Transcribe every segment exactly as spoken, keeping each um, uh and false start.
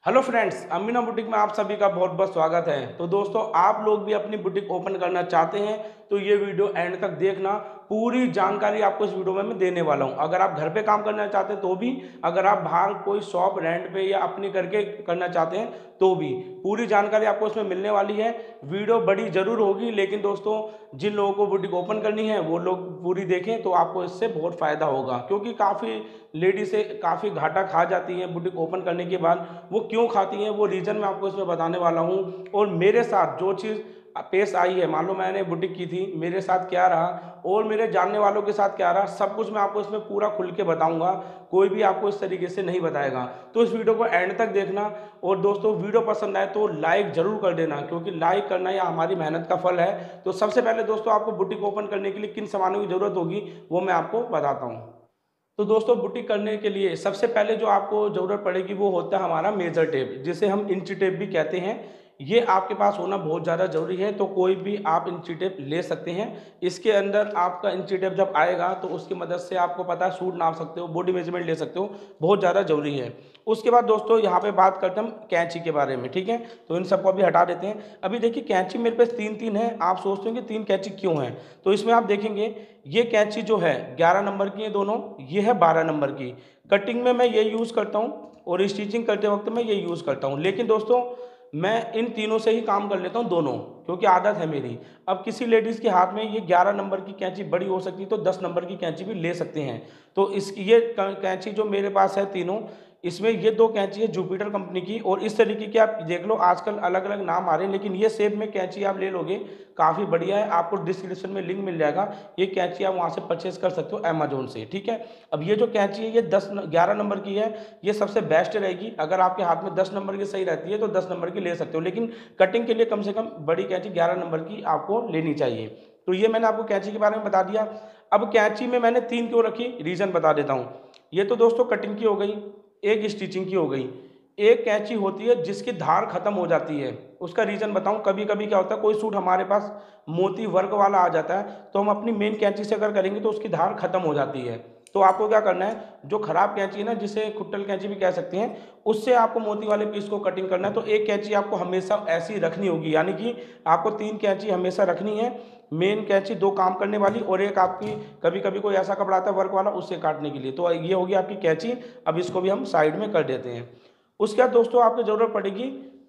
Hello friends, Amina boutique में आप सभी का बहुत बहुत स्वागत है। तो दोस्तों, आप लोग भी अपनी बुटीक ओपन करना चाहते हैं तो ये वीडियो एंड तक देखना। पूरी जानकारी आपको इस वीडियो में मैं देने वाला हूं। अगर आप घर पे काम करना चाहते हैं तो भी, अगर आप बाहर कोई शॉप रेंट पे या अपनी करके करना चाहते हैं तो भी, पूरी जानकारी आपको इसमें मिलने वाली है। वीडियो बड़ी जरूर होगी, लेकिन दोस्तों जिन लोगों को बुटीक ओपन करनी है वो लोग पूरी देखें तो आपको इससे बहुत फ़ायदा होगा। क्योंकि काफ़ी लेडीज से काफ़ी घाटा खा जाती हैं बुटीक ओपन करने के बाद। वो क्यों खाती हैं वो रीज़न मैं आपको इसमें बताने वाला हूँ। और मेरे साथ जो चीज़ पेश आई है, मान लो मैंने बुटीक की थी, मेरे साथ क्या रहा और मेरे जानने वालों के साथ क्या रहा, सब कुछ मैं आपको इसमें पूरा खुल के बताऊंगा। कोई भी आपको इस तरीके से नहीं बताएगा। तो इस वीडियो को एंड तक देखना। और दोस्तों, वीडियो पसंद आए तो लाइक जरूर कर देना, क्योंकि लाइक करना या हमारी मेहनत का फल है। तो सबसे पहले दोस्तों, आपको बुटीक ओपन करने के लिए किन सामानों की जरूरत होगी वो मैं आपको बताता हूँ। तो दोस्तों, बुटीक करने के लिए सबसे पहले जो आपको ज़रूरत पड़ेगी वो होता है हमारा मेजर टेप, जिसे हम इंच टेप भी कहते हैं। ये आपके पास होना बहुत ज़्यादा ज़रूरी है। तो कोई भी आप इंची टेप ले सकते हैं। इसके अंदर आपका इंची टेप जब आएगा तो उसकी मदद से आपको पता है सूट नाप सकते हो, बॉडी मेजरमेंट ले सकते हो। बहुत ज़्यादा ज़रूरी है। उसके बाद दोस्तों, यहाँ पे बात करते हैं हम कैंची के बारे में, ठीक है। तो इन सबको अभी हटा देते हैं। अभी देखिए, कैंची मेरे पास तीन तीन है। आप सोचते हैं कि तीन कैंची क्यों है, तो इसमें आप देखेंगे ये कैंची जो है ग्यारह नंबर की है दोनों, ये है बारह नंबर की। कटिंग में मैं ये यूज़ करता हूँ और स्टिचिंग करते वक्त मैं ये यूज़ करता हूँ। लेकिन दोस्तों, मैं इन तीनों से ही काम कर लेता हूँ, दोनों, क्योंकि आदत है मेरी। अब किसी लेडीज़ के हाथ में ये ग्यारह नंबर की कैंची बड़ी हो सकती है तो दस नंबर की कैंची भी ले सकते हैं। तो इस ये कैंची जो मेरे पास है तीनों, इसमें ये दो कैंची है जुपिटर कंपनी की। और इस तरीके की आप देख लो, आजकल अलग अलग नाम आ रहे हैं, लेकिन ये शेप में कैंची आप ले लोगे, काफ़ी बढ़िया है। आपको डिस्क्रिप्शन में लिंक मिल जाएगा, ये कैंची आप वहाँ से परचेज कर सकते हो अमेजोन से, ठीक है। अब ये जो कैंची है ये दस ग्यारह नंबर की है। ये सबसे बेस्ट रहेगी। अगर आपके हाथ में दस नंबर की सही रहती है तो दस नंबर की ले सकते हो, लेकिन कटिंग के लिए कम से कम बड़ी कैंची ग्यारह नंबर की आपको लेनी चाहिए। तो ये मैंने आपको कैंची के बारे में बता दिया। अब कैंची में मैंने तीन क्यों रखी, रीज़न बता देता हूँ। ये तो दोस्तों कटिंग की हो गई, एक स्टिचिंग की हो गई। एक कैंची होती है जिसकी धार खत्म हो जाती है। उसका रीज़न बताऊं, कभी कभी क्या होता है, कोई सूट हमारे पास मोती वर्क वाला आ जाता है तो हम अपनी मेन कैंची से अगर करेंगे तो उसकी धार खत्म हो जाती है। तो आपको क्या करना है, जो खराब कैंची है ना, जिसे खुट्टल कैंची भी कह सकते हैं, उससे आपको मोती वाले पीस को कटिंग करना है। तो एक कैंची आपको हमेशा ऐसी रखनी होगी, यानी कि आपको तीन कैंची हमेशा रखनी है। मेन कैंची दो काम करने वाली और एक आपकी, कभी कभी कोई ऐसा कपड़ा आता है वर्क वाला, उससे काटने के लिए। तो ये होगी आपकी कैंची। अब इसको भी हम साइड में कर देते हैं। उसके बाद दोस्तों, आपको ज़रूरत पड़ेगी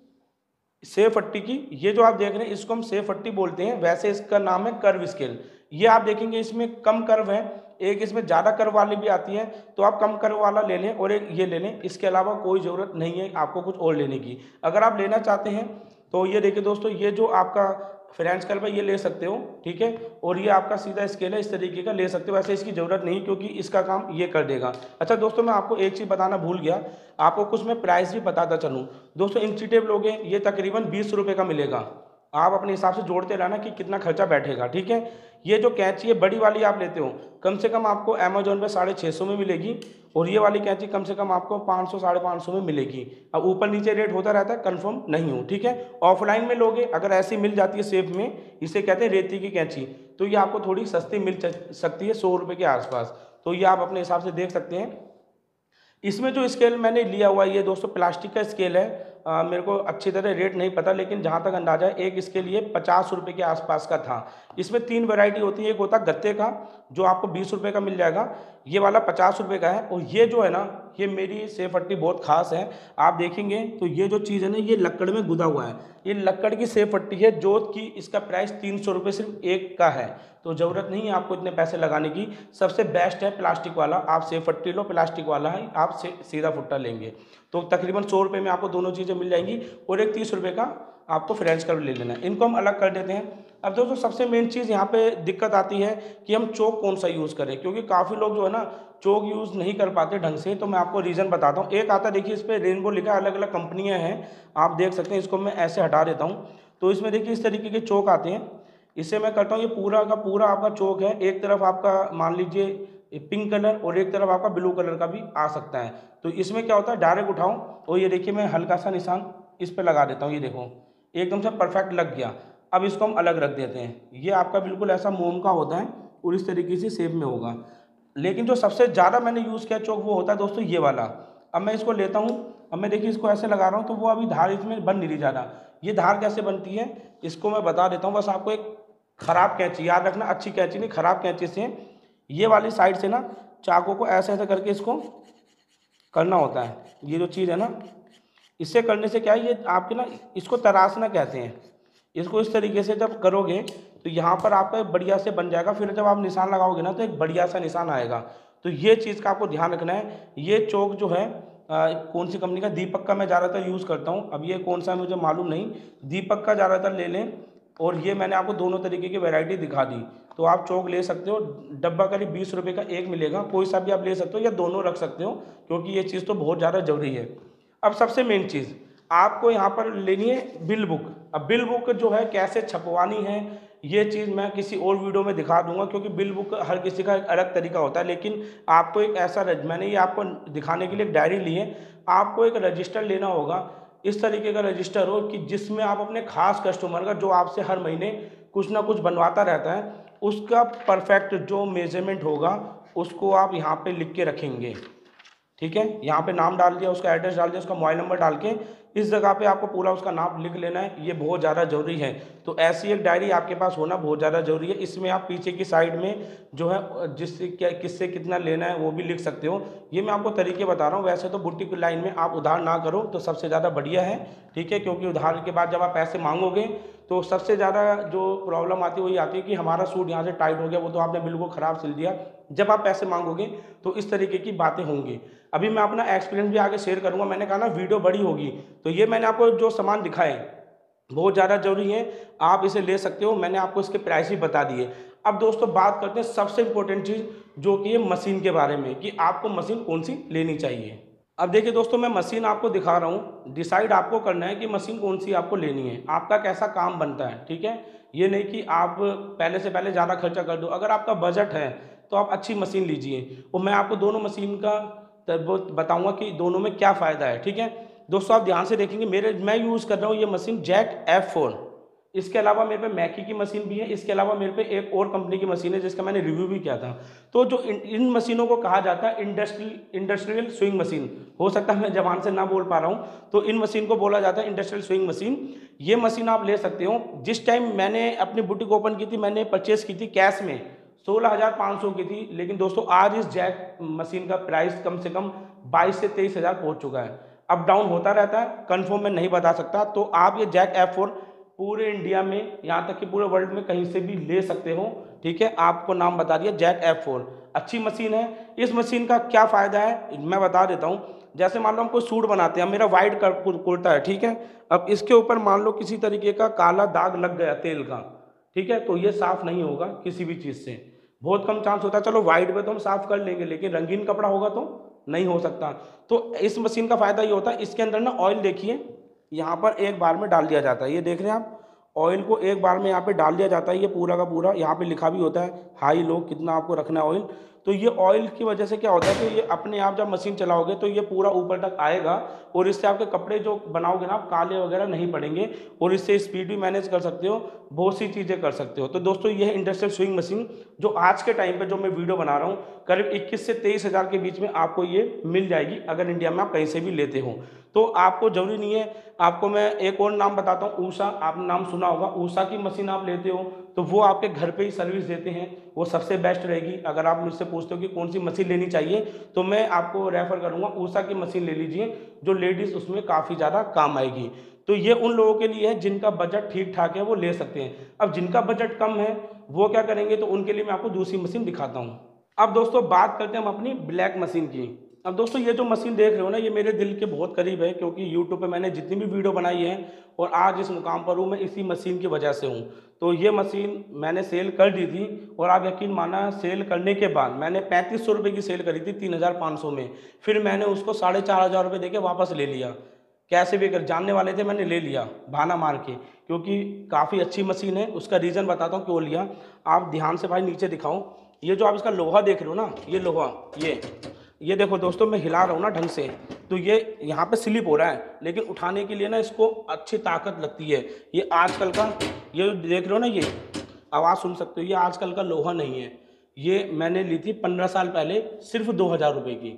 सेव फट्टी की। ये जो आप देख रहे हैं इसको हम सेव फट्टी बोलते हैं, वैसे इसका नाम है कर्व स्केल। ये आप देखेंगे इसमें कम कर्व है, एक इसमें ज़्यादा कर्व वाली भी आती है। तो आप कम कर्व वाला ले लें और एक ये ले लें। इसके अलावा कोई ज़रूरत नहीं है आपको कुछ और लेने की। अगर आप लेना चाहते हैं तो ये देखिए दोस्तों, ये जो आपका फ्रेंच कर्व है ये ले सकते हो, ठीक है। और ये आपका सीधा स्केल है, इस तरीके का ले सकते हो। वैसे इसकी ज़रूरत नहीं, क्योंकि इसका काम ये कर देगा। अच्छा दोस्तों, मैं आपको एक चीज़ बताना भूल गया, आपको कुछ मैं प्राइस भी बताता चलूँ। दोस्तों, इंची टेप लोगे ये तकरीबन बीस रुपये का मिलेगा। आप अपने हिसाब से जोड़ते रहना कि कितना खर्चा बैठेगा, ठीक है। ये जो कैंची है बड़ी वाली आप लेते हो, कम से कम आपको अमेजोन पे साढ़े छः सौ में मिलेगी। और ये वाली कैंची कम से कम आपको पाँच सौ साढ़े पाँच सौ में मिलेगी। अब ऊपर नीचे रेट होता रहता है, कंफर्म नहीं हो, ठीक है। ऑफलाइन में लोगे, अगर ऐसी मिल जाती है शेप में, इसे कहते हैं रेती की कैंची, तो ये आपको थोड़ी सस्ती मिल सकती है, सौ रुपये के आसपास। तो ये आप अपने हिसाब से देख सकते हैं। इसमें जो स्केल मैंने लिया हुआ है ये दोस्तों प्लास्टिक का स्केल है। आ, मेरे को अच्छी तरह रेट नहीं पता, लेकिन जहाँ तक अंदाजा है एक स्केल ये पचास रुपये के आसपास का था। इसमें तीन वैरायटी होती है। एक होता है गत्ते का, जो आपको बीस रुपये का मिल जाएगा। ये वाला पचास रुपये का है। और ये जो है ना, ये मेरी सेव फट्टी बहुत खास है। आप देखेंगे तो ये जो चीज़ है ना, ये लकड़ में गुदा हुआ है। ये लकड़ की सेव फट्टी है, जो कि इसका प्राइस तीन सौ रुपये सिर्फ एक का है। तो ज़रूरत नहीं है आपको इतने पैसे लगाने की। सबसे बेस्ट है प्लास्टिक वाला। आप सेव फट्टी लो, प्लास्टिक वाला है, आप से सीधा फुट्टा लेंगे तो तकरीबन सौ रुपये में आपको दोनों चीज़ें मिल जाएंगी। और एक तीस रुपये का आपको फ्रेंच कर्व ले लेना है। इनको हम अलग कर देते हैं। अब दोस्तों, सबसे मेन चीज़ यहाँ पे दिक्कत आती है कि हम चौक कौन सा यूज़ करें, क्योंकि काफ़ी लोग जो है ना चौक यूज़ नहीं कर पाते ढंग से। तो मैं आपको रीज़न बताता हूँ। एक आता है, देखिए इस पर रेनबो लिखा है, अलग अलग कंपनियाँ हैं, आप देख सकते हैं। इसको मैं ऐसे हटा देता हूँ तो इसमें देखिए इस तरीके के चौक आते हैं। इससे मैं करता हूँ, ये पूरा का पूरा आपका चौक है। एक तरफ आपका मान लीजिए पिंक कलर और एक तरफ आपका ब्लू कलर का भी आ सकता है। तो इसमें क्या होता है, डायरेक्ट उठाऊं और ये देखिए मैं हल्का सा निशान इस पर लगा देता हूँ। ये देखो एकदम से परफेक्ट लग गया। अब इसको हम अलग रख देते हैं। ये आपका बिल्कुल ऐसा मोम का होता है और इस तरीके से शेप में होगा। लेकिन जो सबसे ज़्यादा मैंने यूज़ किया चौक वो होता है दोस्तों ये वाला। अब मैं इसको लेता हूँ, अब मैं देखिए इसको ऐसे लगा रहा हूँ तो वो अभी धार इसमें बन नहीं जा रहा। ये धार कैसे बनती है इसको मैं बता देता हूँ। बस आपको एक ख़राब कैंची, याद रखना, अच्छी कैंची नहीं, ख़राब कैंची से ये वाली साइड से ना चाकू को ऐसे ऐसे करके इसको करना होता है। ये जो चीज़ है ना, इससे करने से क्या है, ये आपके ना इसको तराशना कहते हैं। इसको इस तरीके से जब करोगे तो यहाँ पर आपका बढ़िया से बन जाएगा। फिर जब आप निशान लगाओगे ना तो एक बढ़िया सा निशान आएगा। तो ये चीज़ का आपको ध्यान रखना है। ये चौक जो है आ, कौन सी कंपनी का, दीपक का मैं ज़्यादातर यूज़ करता हूँ। अब ये कौन सा है मुझे मालूम नहीं, दीपक का ज़्यादातर ले लें। और ये मैंने आपको दोनों तरीके की वैरायटी दिखा दी। तो आप चौक ले सकते हो, डब्बा करीब बीस रुपये का एक मिलेगा, कोई सा भी आप ले सकते हो या दोनों रख सकते हो, क्योंकि ये चीज़ तो बहुत ज़्यादा ज़रूरी है। अब सबसे मेन चीज़ आपको यहाँ पर लेनी है बिल बुक। अब बिल बुक जो है कैसे छपवानी है ये चीज़ मैं किसी और वीडियो में दिखा दूंगा, क्योंकि बिल बुक हर किसी का एक अलग तरीका होता है। लेकिन आपको एक ऐसा, मैंने ये आपको दिखाने के लिए एक डायरी ली है। आपको एक रजिस्टर लेना होगा, इस तरीके का रजिस्टर हो कि जिसमें आप अपने खास कस्टमर का, जो आपसे हर महीने कुछ ना कुछ बनवाता रहता है, उसका परफेक्ट जो मेजरमेंट होगा उसको आप यहाँ पे लिख के रखेंगे। ठीक है, यहाँ पे नाम डाल दिया, उसका एड्रेस डाल दिया, उसका मोबाइल नंबर डाल के इस जगह पे आपको पूरा उसका नाम लिख लेना है। ये बहुत ज़्यादा ज़रूरी है। तो ऐसी एक डायरी आपके पास होना बहुत ज़्यादा ज़रूरी है। इसमें आप पीछे की साइड में जो है जिससे क्या किससे कितना लेना है वो भी लिख सकते हो। ये मैं आपको तरीके बता रहा हूँ। वैसे तो बुटीक लाइन में आप उधार ना करो तो सबसे ज़्यादा बढ़िया है। ठीक है, क्योंकि उधार के बाद जब आप पैसे मांगोगे तो सबसे ज़्यादा जो प्रॉब्लम आती है वही आती है कि हमारा सूट यहाँ से टाइट हो गया, वो तो आपने बिल्कुल ख़राब सिल दिया। जब आप पैसे मांगोगे तो इस तरीके की बातें होंगी। अभी मैं अपना एक्सपीरियंस भी आगे शेयर करूंगा। मैंने कहा ना वीडियो बड़ी होगी, तो ये मैंने आपको जो सामान दिखाए बहुत ज़्यादा जरूरी है, आप इसे ले सकते हो। मैंने आपको इसके प्राइस भी बता दिए। अब दोस्तों बात करते हैं सबसे इंपॉर्टेंट चीज़ जो कि है मशीन के बारे में, कि आपको मशीन कौन सी लेनी चाहिए। अब देखिए दोस्तों, मैं मशीन आपको दिखा रहा हूँ, डिसाइड आपको करना है कि मशीन कौन सी आपको लेनी है, आपका कैसा काम बनता है। ठीक है, ये नहीं कि आप पहले से पहले ज़्यादा खर्चा कर दो। अगर आपका बजट है तो आप अच्छी मशीन लीजिए। और मैं आपको दोनों मशीन का बताऊंगा कि दोनों में क्या फ़ायदा है। ठीक है दोस्तों, आप ध्यान से देखेंगे। मेरे मैं यूज़ कर रहा हूँ ये मशीन जैक एफ फोर। इसके अलावा मेरे पे मैकी की मशीन भी है। इसके अलावा मेरे पे एक और कंपनी की मशीन है जिसका मैंने रिव्यू भी किया था। तो जो इन, इन मशीनों को कहा जाता है इंडस्ट्रियल इंडस्ट्रियल स्विंग मशीन। हो सकता है मैं जबान से ना बोल पा रहा हूँ, तो इन मशीन को बोला जाता है इंडस्ट्रियल स्विंग मशीन। ये मशीन आप ले सकते हो। जिस टाइम मैंने अपनी बुटीक ओपन की थी, मैंने परचेस की थी कैश में, सोलह हज़ार पाँच सौ की थी। लेकिन दोस्तों आज इस जैक मशीन का प्राइस कम से कम बाईस से तेईस हज़ार पहुँच चुका है। अप डाउन होता रहता है, कंफर्म मैं नहीं बता सकता। तो आप ये जैक एफ फोर पूरे इंडिया में, यहाँ तक कि पूरे वर्ल्ड में कहीं से भी ले सकते हो। ठीक है, आपको नाम बता दिया जैक एफ फोर, अच्छी मशीन है। इस मशीन का क्या फ़ायदा है मैं बता देता हूँ। जैसे मान लो हम कोई सूट बनाते हैं, मेरा वाइट कुर्ता है, ठीक है, अब इसके ऊपर मान लो किसी तरीके का काला दाग लग गया तेल का, ठीक है, तो ये साफ़ नहीं होगा किसी भी चीज़ से, बहुत कम चांस होता है। चलो वाइट पे तो हम साफ़ कर लेंगे, लेकिन रंगीन कपड़ा होगा तो नहीं हो सकता। तो इस मशीन का फ़ायदा ये होता है, इसके अंदर ना ऑयल देखिए यहाँ पर एक बार में डाल दिया जाता है। ये देख रहे हैं आप, ऑयल को एक बार में यहाँ पे डाल दिया जाता है। ये पूरा का पूरा यहाँ पे लिखा भी होता है हाई लो कितना आपको रखना है ऑयल। तो ये ऑयल की वजह से क्या होता है कि ये अपने आप जब मशीन चलाओगे तो ये पूरा ऊपर तक आएगा, और इससे आपके कपड़े जो बनाओगे ना आप काले वगैरह नहीं पड़ेंगे, और इससे स्पीड भी मैनेज कर सकते हो, बहुत सी चीज़ें कर सकते हो। तो दोस्तों ये है इंडस्ट्रियल स्विंग मशीन, जो आज के टाइम पे जो मैं वीडियो बना रहा हूँ करीब इक्कीस से तेईस हज़ार के बीच में आपको ये मिल जाएगी, अगर इंडिया में आप कहीं से भी लेते हो। तो आपको जरूरी नहीं है, आपको मैं एक और नाम बताता हूँ, ऊषा, आपने नाम सुना होगा। ऊषा की मशीन आप लेते हो तो वो आपके घर पे ही सर्विस देते हैं, वो सबसे बेस्ट रहेगी। अगर आप मुझसे पूछते हो कि कौन सी मशीन लेनी चाहिए तो मैं आपको रेफर करूँगा ऊषा की मशीन ले लीजिए, जो लेडीज़ उसमें काफ़ी ज़्यादा काम आएगी। तो ये उन लोगों के लिए है जिनका बजट ठीक ठाक है, वो ले सकते हैं। अब जिनका बजट कम है वो क्या करेंगे, तो उनके लिए मैं आपको दूसरी मशीन दिखाता हूँ। अब दोस्तों बात करते हैं हम अपनी ब्लैक मशीन की। अब दोस्तों ये जो मशीन देख रहे हो ना, ये मेरे दिल के बहुत करीब है, क्योंकि यूट्यूब पे मैंने जितनी भी वीडियो बनाई है और आज इस मुकाम पर हूँ मैं इसी मशीन की वजह से हूँ। तो ये मशीन मैंने सेल कर दी थी, और आप यकीन माना सेल करने के बाद मैंने पैंतीस सौ रुपये की सेल करी थी तीन हज़ार पाँच सौ में, फिर मैंने उसको साढ़े चार हज़ार रुपये दे के वापस ले लिया। कैसे भी कर, जानने वाले थे, मैंने ले लिया बहाना मार के, क्योंकि काफ़ी अच्छी मशीन है। उसका रीज़न बताता हूँ क्यों लिया। आप ध्यान से भाई नीचे दिखाओ, ये जो आप इसका लोहा देख रहे हो ना, ये लोहा, ये ये देखो दोस्तों, मैं हिला रहा हूँ ना ढंग से, तो ये यहाँ पे स्लिप हो रहा है, लेकिन उठाने के लिए ना इसको अच्छी ताकत लगती है। ये आजकल का, ये देख रहे हो ना, ये आवाज़ सुन सकते हो, ये आजकल का लोहा नहीं है। ये मैंने ली थी पंद्रह साल पहले सिर्फ दो हज़ार रुपये की।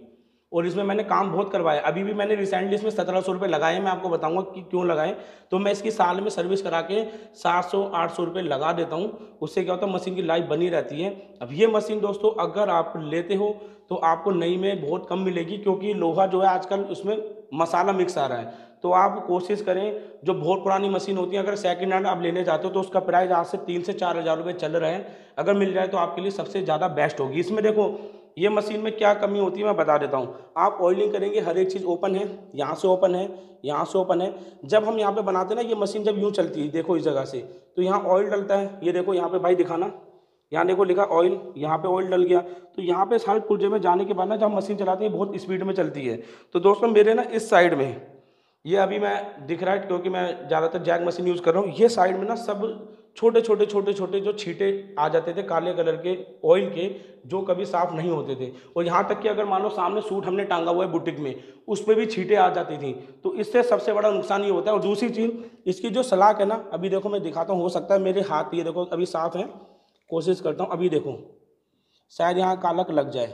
और इसमें मैंने काम बहुत करवाया। अभी भी मैंने रिसेंटली इसमें सत्रह सौ रुपये लगाए, मैं आपको बताऊंगा कि क्यों लगाए। तो मैं इसकी साल में सर्विस करा के सात सौ आठ सौ रुपये लगा देता हूँ। उससे क्या होता है, मशीन की लाइफ बनी रहती है। अब ये मशीन दोस्तों अगर आप लेते हो तो आपको नई में बहुत कम मिलेगी, क्योंकि लोहा जो है आजकल उसमें मसाला मिक्स आ रहा है। तो आप कोशिश करें, जो बहुत पुरानी मशीन होती है अगर सेकंड हैंड आप लेने जाते हो तो उसका प्राइस आज से तीन से चार हज़ार रुपये चल रहे हैं। अगर मिल जाए तो आपके लिए सबसे ज़्यादा बेस्ट होगी। इसमें देखो ये मशीन में क्या कमी होती है मैं बता देता हूँ। आप ऑयलिंग करेंगे, हर एक चीज़ ओपन है, यहाँ से ओपन है, यहाँ से ओपन है। जब हम यहाँ पे बनाते हैं ना, ये मशीन जब यूँ चलती है, देखो इस जगह से, तो यहाँ ऑयल डलता है। ये देखो यहाँ पे भाई दिखाना, यहाँ देखो लिखा ऑयल, यहाँ पे ऑयल डल गया। तो यहाँ पे सारे पुर्जे में जाने के बाद ना जब मशीन चलाते हैं बहुत स्पीड में चलती है। तो दोस्तों मेरे ना इस साइड में, ये अभी मैं दिख रहा है क्योंकि मैं ज़्यादातर जैक मशीन यूज़ कर रहा हूँ, ये साइड में ना सब छोटे छोटे छोटे छोटे जो छींटे आ जाते थे काले कलर के ऑयल के, जो कभी साफ़ नहीं होते थे। और यहाँ तक कि अगर मान लो सामने सूट हमने टांगा हुआ है बुटीक में, उस पर भी छींटे आ जाती थी। तो इससे सबसे बड़ा नुकसान ये होता है। और दूसरी चीज़, इसकी जो सलाख है ना, अभी देखो मैं दिखाता हूँ, हो सकता है मेरे हाथ, ये देखो अभी साफ़ है, कोशिश करता हूँ, अभी देखो शायद यहाँ कालक लग जाए।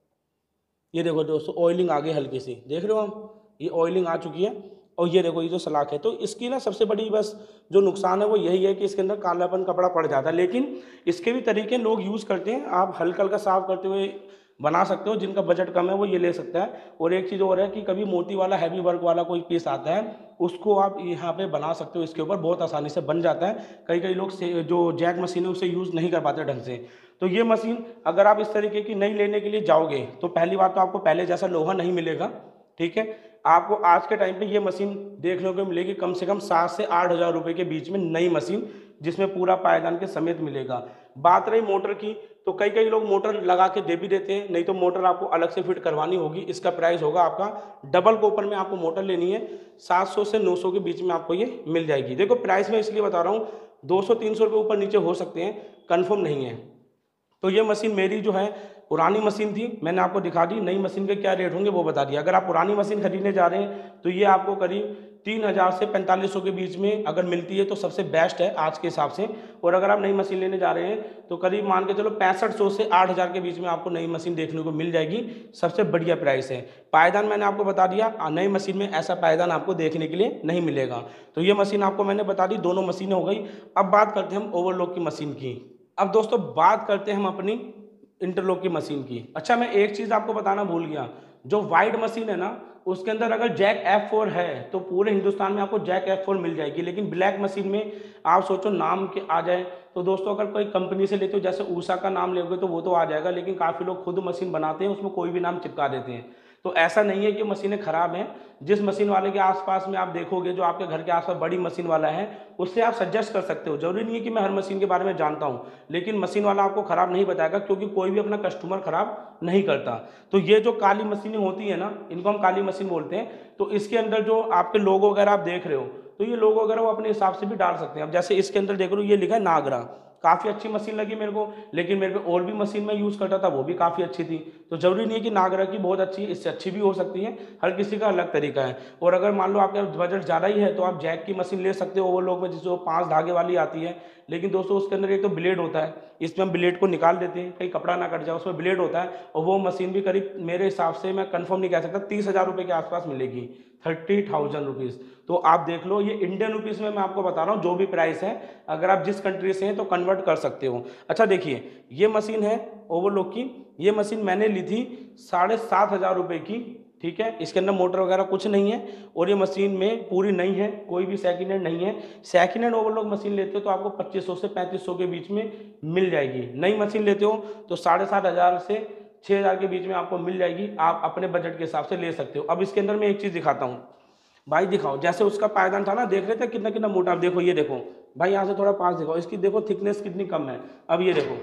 ये देखो दोस्तों ऑयलिंग आ गई हल्की सी, देख रहे हो हम, ये ऑयलिंग आ चुकी है। और ये देखो ये जो सलाख है, तो इसकी ना सबसे बड़ी बस जो नुकसान है वो यही है कि इसके अंदर कालापन कपड़ा पड़ जाता है। लेकिन इसके भी तरीके लोग यूज़ करते हैं, आप हल्का हल्का साफ करते हुए बना सकते हो। जिनका बजट कम है वो ये ले सकता है। और एक चीज़ और है कि कभी मोती वाला हैवी वर्क वाला कोई पीस आता है, उसको आप यहाँ पे बना सकते हो, इसके ऊपर बहुत आसानी से बन जाता है। कई कई लोग से जो जैक मशीन है उसे यूज़ नहीं कर पाते ढंग से। तो ये मशीन अगर आप इस तरीके की नहीं लेने के लिए जाओगे तो पहली बात तो आपको पहले जैसा लोहा नहीं मिलेगा, ठीक है। आपको आज के टाइम पे ये मशीन देखने को मिलेगी कम से कम सात से आठ हज़ार रुपये के बीच में, नई मशीन जिसमें पूरा पायदान के समेत मिलेगा। बात रही मोटर की, तो कई कई लोग मोटर लगा के दे भी देते हैं, नहीं तो मोटर आपको अलग से फिट करवानी होगी। इसका प्राइस होगा आपका डबल कॉपर में आपको मोटर लेनी है, सात सौ से नौ सौ के बीच में आपको ये मिल जाएगी। देखो प्राइस में इसलिए बता रहा हूँ, दो सौ तीन सौ रुपये ऊपर नीचे हो सकते हैं, कन्फर्म नहीं है। तो ये मशीन मेरी जो है पुरानी मशीन थी, मैंने आपको दिखा दी। नई मशीन के क्या रेट होंगे वो बता दिया। अगर आप पुरानी मशीन खरीदने जा रहे हैं तो ये आपको करीब तीन हज़ार से पैंतालीस सौ के बीच में अगर मिलती है तो सबसे बेस्ट है आज के हिसाब से। और अगर आप नई मशीन लेने जा रहे हैं तो करीब मान के चलो पैंसठ सौ से आठ हज़ार के बीच में आपको नई मशीन देखने को मिल जाएगी। सबसे बढ़िया प्राइस है। पायदान मैंने आपको बता दिया, नई मशीन में ऐसा पायदान आपको देखने के लिए नहीं मिलेगा। तो ये मशीन आपको मैंने बता दी, दोनों मशीनें हो गई। अब बात करते हैं हम ओवरलॉक की मशीन की। अब दोस्तों बात करते हैं हम अपनी इंटरलॉक की मशीन की। अच्छा मैं एक चीज़ आपको बताना भूल गया, जो वाइट मशीन है ना उसके अंदर अगर जैक एफ फोर है तो पूरे हिंदुस्तान में आपको जैक एफ फोर मिल जाएगी। लेकिन ब्लैक मशीन में आप सोचो नाम के आ जाए तो दोस्तों अगर कोई कंपनी से लेते हो, जैसे ऊषा का नाम लोगे तो वो तो आ जाएगा, लेकिन काफ़ी लोग खुद मशीन बनाते हैं उसमें कोई भी नाम चिपका देते हैं। तो ऐसा नहीं है कि मशीनें ख़राब हैं। जिस मशीन वाले के आसपास में आप देखोगे, जो आपके घर के आसपास बड़ी मशीन वाला है, उससे आप सजेस्ट कर सकते हो। जरूरी नहीं है कि मैं हर मशीन के बारे में जानता हूं, लेकिन मशीन वाला आपको ख़राब नहीं बताएगा, क्योंकि कोई भी अपना कस्टमर ख़राब नहीं करता। तो ये जो काली मशीनें होती है ना, इनको हम काली मशीन बोलते हैं। तो इसके अंदर जो आपके लोगो वगैरह आप देख रहे हो, तो ये लोगो वगैरह वो अपने हिसाब से भी डाल सकते हैं। अब जैसे इसके अंदर देख लो, ये लिखा है नागरा, काफ़ी अच्छी मशीन लगी मेरे को। लेकिन मेरे को और भी मशीन में यूज़ करता था, वो भी काफ़ी अच्छी थी। तो ज़रूरी नहीं है कि नागरा की बहुत अच्छी, इससे अच्छी भी हो सकती है। हर किसी का अलग तरीका है। और अगर मान लो आपका बजट ज़्यादा ही है तो आप जैक की मशीन ले सकते हो ओवरलॉक में, जिसको पाँच धागे वाली आती है। लेकिन दोस्तों उसके अंदर एक तो ब्लेड होता है, इसमें हम ब्लेड को निकाल देते हैं, कहीं कपड़ा ना कट जाए, उसमें ब्लेड होता है। और वो मशीन भी करीब मेरे हिसाब से, मैं कंफर्म नहीं कह सकता, तीस हज़ार रुपये के आसपास मिलेगी, थर्टी थाउजेंड रुपीज़। तो आप देख लो, ये इंडियन रुपीज़ में मैं आपको बता रहा हूँ जो भी प्राइस है। अगर आप जिस कंट्री से हैं तो कन्वर्ट कर सकते हो। अच्छा देखिए, ये मशीन है ओवरलॉक की। ये मशीन मैंने ली थी साढ़े सात हज़ार रुपये की, ठीक है। इसके अंदर मोटर वगैरह कुछ नहीं है, और ये मशीन में पूरी नई है, कोई भी सेकंड हैंड नहीं है। सेकंड हैंड ओवरलॉक मशीन लेते हो तो आपको पच्चीस सौ से पैंतीस सौ के बीच में मिल जाएगी। नई मशीन लेते हो तो साढ़े सात हज़ार से छः हज़ार के बीच में आपको मिल जाएगी। आप अपने बजट के हिसाब से ले सकते हो। अब इसके अंदर मैं एक चीज़ दिखाता हूँ भाई, दिखाओ। जैसे उसका पायदान था ना, देख रहे थे कितना कितना मोटा। अब देखो, ये देखो भाई, यहाँ से थोड़ा पास दिखाओ, इसकी देखो थिकनेस कितनी कम है। अब ये देखो,